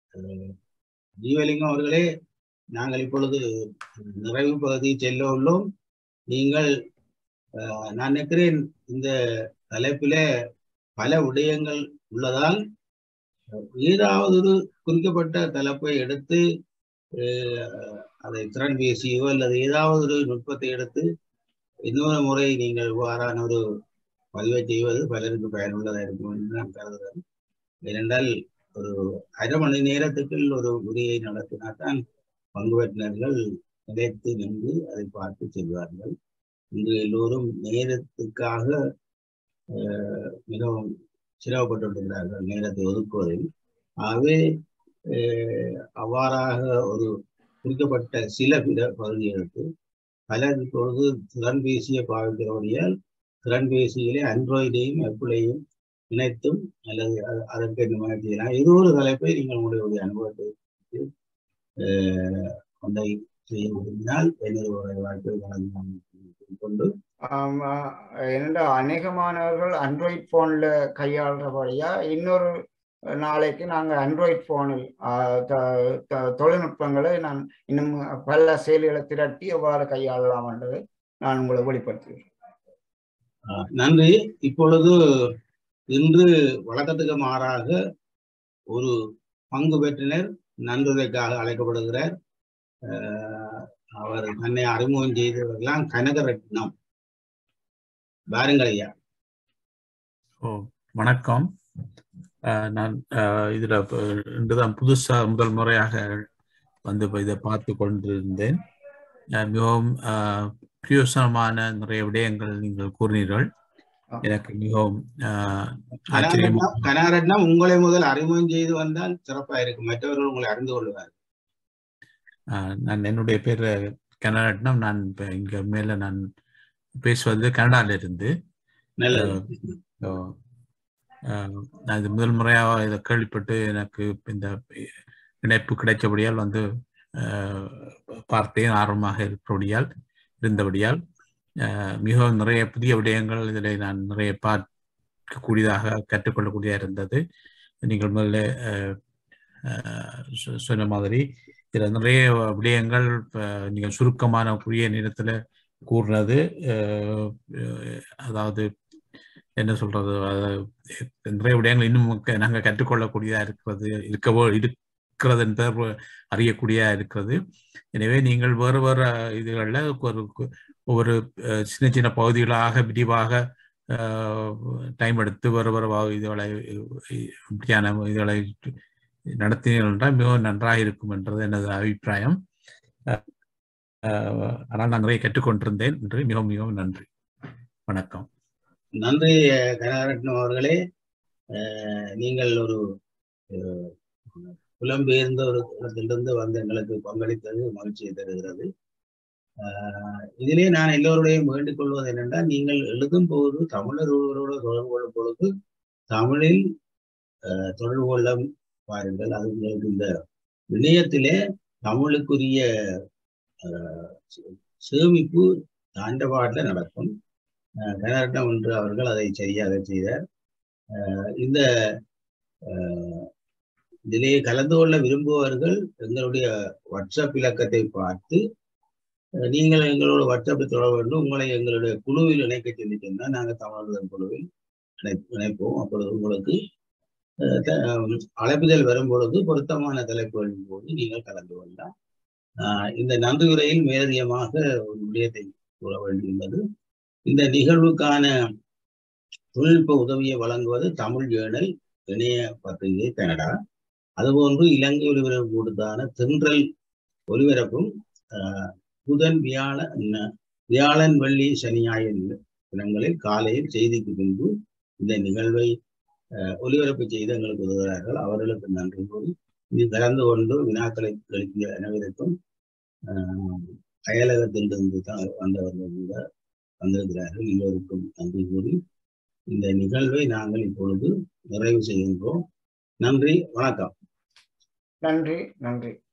ஜீவலிங்கம் அவர்களே, நாங்கள் இப்பொழுது நிறைவு பகுதி செல்ல உள்ளோம். நீங்கள் நான் நினைக்கிறேன் இந்த தலைப்பில பல விடயங்கள் உள்ளதால் ஏதாவது ஒரு குறிக்கப்பட்ட தலைப்பை எடுத்து அதை திறன் பேசியோ அல்லது ஏதாவது ஒரு நுட்பத்தை எடுத்து இன்னொரு முறை நீங்கள் இவ்வாறான ஒரு பதிவை செய்வது பலருக்கு பயனுள்ளதாக இருக்கும் என்று நான் கருதுகிறேன். ஏனென்றால் ஒரு அரை மணி நேரத்துக்குள் ஒரு உரையை நடத்தினால்தான் பங்கு பெற்றினர்கள் நிலைத்து நின்று அதை பார்த்து செல்வார்கள். இன்று எல்லோரும் நேரத்துக்காக மிகவும் சிரமப்பட்டிருக்கிறார்கள் நேரத்தை ஒதுக்குவதில். ஆகவே அவ்வாறாக ஒரு குறிக்கப்பட்ட சில பிற பகுதிகளுக்கு பலர் இப்பொழுது திறன்பேசியை பாவிக்கிறபடியால் திறன்பேசியிலே ஆண்ட்ராய்டையும் ஆப்பிளையும் இணைத்தும் அல்லது அதற்கு இந்த மாதிரி செய்யலாம். ஏதோ ஒரு தலைப்பை நீங்கள் உங்களுடைய அனுபவத்தை கொண்டை செய்ய விரும்பினால் என்னுடைய வாய்ப்பை வழங்கி கொண்டு என்னோட அநேக மாணவர்கள் ஆண்ட்ராய்ட் போன்ல கையாளுறபடியா இன்னொரு நாளைக்கு நாங்கள் ஆண்ட்ராய்ட் போனில் தொழில்நுட்பங்களை நான் இன்னும் பல செயல்களை திரட்டி எவ்வாறு கையாளலாம் என்றதை நான் உங்களை வெளிப்படுத்துகிறேன். நன்றி. இப்பொழுது இன்று வழக்கத்துக்கு மாறாக ஒரு பங்கு பெற்றினர் நன்றிக்காக அழைக்கப்படுகிறார். அவர் தன்னை அறிமுகம் செய்தவர்களாம் கனகரட்னம். பாருங்கள் ஐயா. வணக்கம். நான் இதுல இன்றுதான் புதுசா முதல் முறையாக வந்து இதை பார்த்து கொண்டிருந்தேன். மிகவும் பிரயோசனமான நிறைய விடயங்கள் நீங்கள் கூறினீர்கள். எனக்கு மிகவும் கனகரட்னம் உங்களை முதல் அறிமுகம் செய்து வந்தால் சிறப்பாக இருக்கும், மற்றவர்கள் உங்களை அறிந்து கொள்வார்கள். நான் என்னுடைய பேர் கனகரட்னம். நான் இங்க மேல நான் பேசுவது கனடால இருந்து. நான் இது முதல் முறையாக இதை கேள்விப்பட்டு எனக்கு இந்த இணைப்பு கிடைச்சபடியால் வந்து பார்த்தேன். ஆர்வமாக இருந்தபடியால் மிகவும் நிறைய புதிய விடயங்கள் இதில் நான் நிறைய பார்க்கக்கூடியதாக கற்றுக்கொள்ளக்கூடியதாக இருந்தது. நீங்கள் முதல்ல சொன்ன மாதிரி இதில் நிறைய விடயங்கள் நீங்கள் சுருக்கமான குறுகிய நேரத்தில் கூறினது, அதாவது என்ன சொல்றது, நிறைய விடயங்கள் இன்னும் நாங்கள் கற்றுக்கொள்ளக்கூடியதாக இருக்கிறது என்பது அறியக்கூடியதாக இருக்கிறது. எனவே நீங்கள் வேறு வேறு இதுகளில் ஒவ்வொரு சின்ன சின்ன பகுதிகளாக விரிவாக டைம் எடுத்து வேறு வேறு இதுகளை நடத்தினீர்கள் என்றால் மிகவும் நன்றாக இருக்கும் என்றது எனது அபிப்பிராயம். ஆனால் நான் நிறைய கற்றுக்கொண்டிருந்தேன் என்று மிகவும் மிகவும் நன்றி. வணக்கம். நன்றி கனகரட்னம் அவர்களே. நீங்கள் ஒரு புலம்பெயர்ந்த ஒரு இடத்திலிருந்து வந்து எங்களுக்கு பங்களித்தது மகிழ்ச்சியை தருகிறது. இதிலே நான் எல்லோருடையும் வேண்டிக் கொள்வது என்னென்றால், நீங்கள் எழுதும் போது தமிழர்களோடு தொடர்பு கொள்ளும் பொழுது தமிழில் தொடர்பு கொள்ள பாருங்கள். அது உங்களுக்கு இந்த இணையத்திலே தமிழுக்குரிய சேமிப்பு தாண்டபாட்டில் நடக்கும். கனகரட்னம் ஒன்று அவர்கள் அதை சரியாக செய்தார். இந்த இதிலே கலந்து கொள்ள விரும்புபவர்கள் எங்களுடைய வாட்ஸ்அப் இலக்கத்தை பார்த்து நீங்கள் எங்களோட வாட்ஸ்அப்பில் தொடர வேண்டும். உங்களை எங்களுடைய குழுவில் இணைக்க சொல்லி சொன்னால் நாங்கள் தமிழர்கள் குழுவில் இணைப்போம். அப்பொழுது உங்களுக்கு அழைப்புதல் வரும் பொழுது பொருத்தமான தலைப்புகளின் போது நீங்கள் கலந்து கொள்ளலாம். இந்த நன்றியுரையில் மேலதிகமாக ஒரு விடயத்தை கூற வேண்டியுள்ளது. இந்த நிகழ்வுக்கான தொழில்நுட்ப உதவியை வழங்குவது தமிழ் ஜேர்னல் இணைய பத்திரிகை கனடா. அதுபோன்று இலங்கை ஒலிபரப்பு கூட்டத்தான தென்றல் ஒலிபரப்பும் புதன் வியாழன் வெள்ளி சனி ஞாயிறு தினங்களில் காலையில் செய்திக்கு பின்பு இந்த நிகழ்வை ஒலிபரப்பு செய்து எங்களுக்கு உதவுகிறார்கள். அவர்களுக்கு நன்றி கூறி இது கலந்து கொண்டு வினாக்களை எழுப்பிய அனைவருக்கும் அயலகத்திலிருந்து வந்தவர்கள் கூட வந்திருக்கிறார்கள். எல்லோருக்கும் நன்றி கூறி இந்த நிகழ்வை நாங்கள் இப்பொழுது நிறைவு செய்கின்றோம். நன்றி, வணக்கம். நன்றி.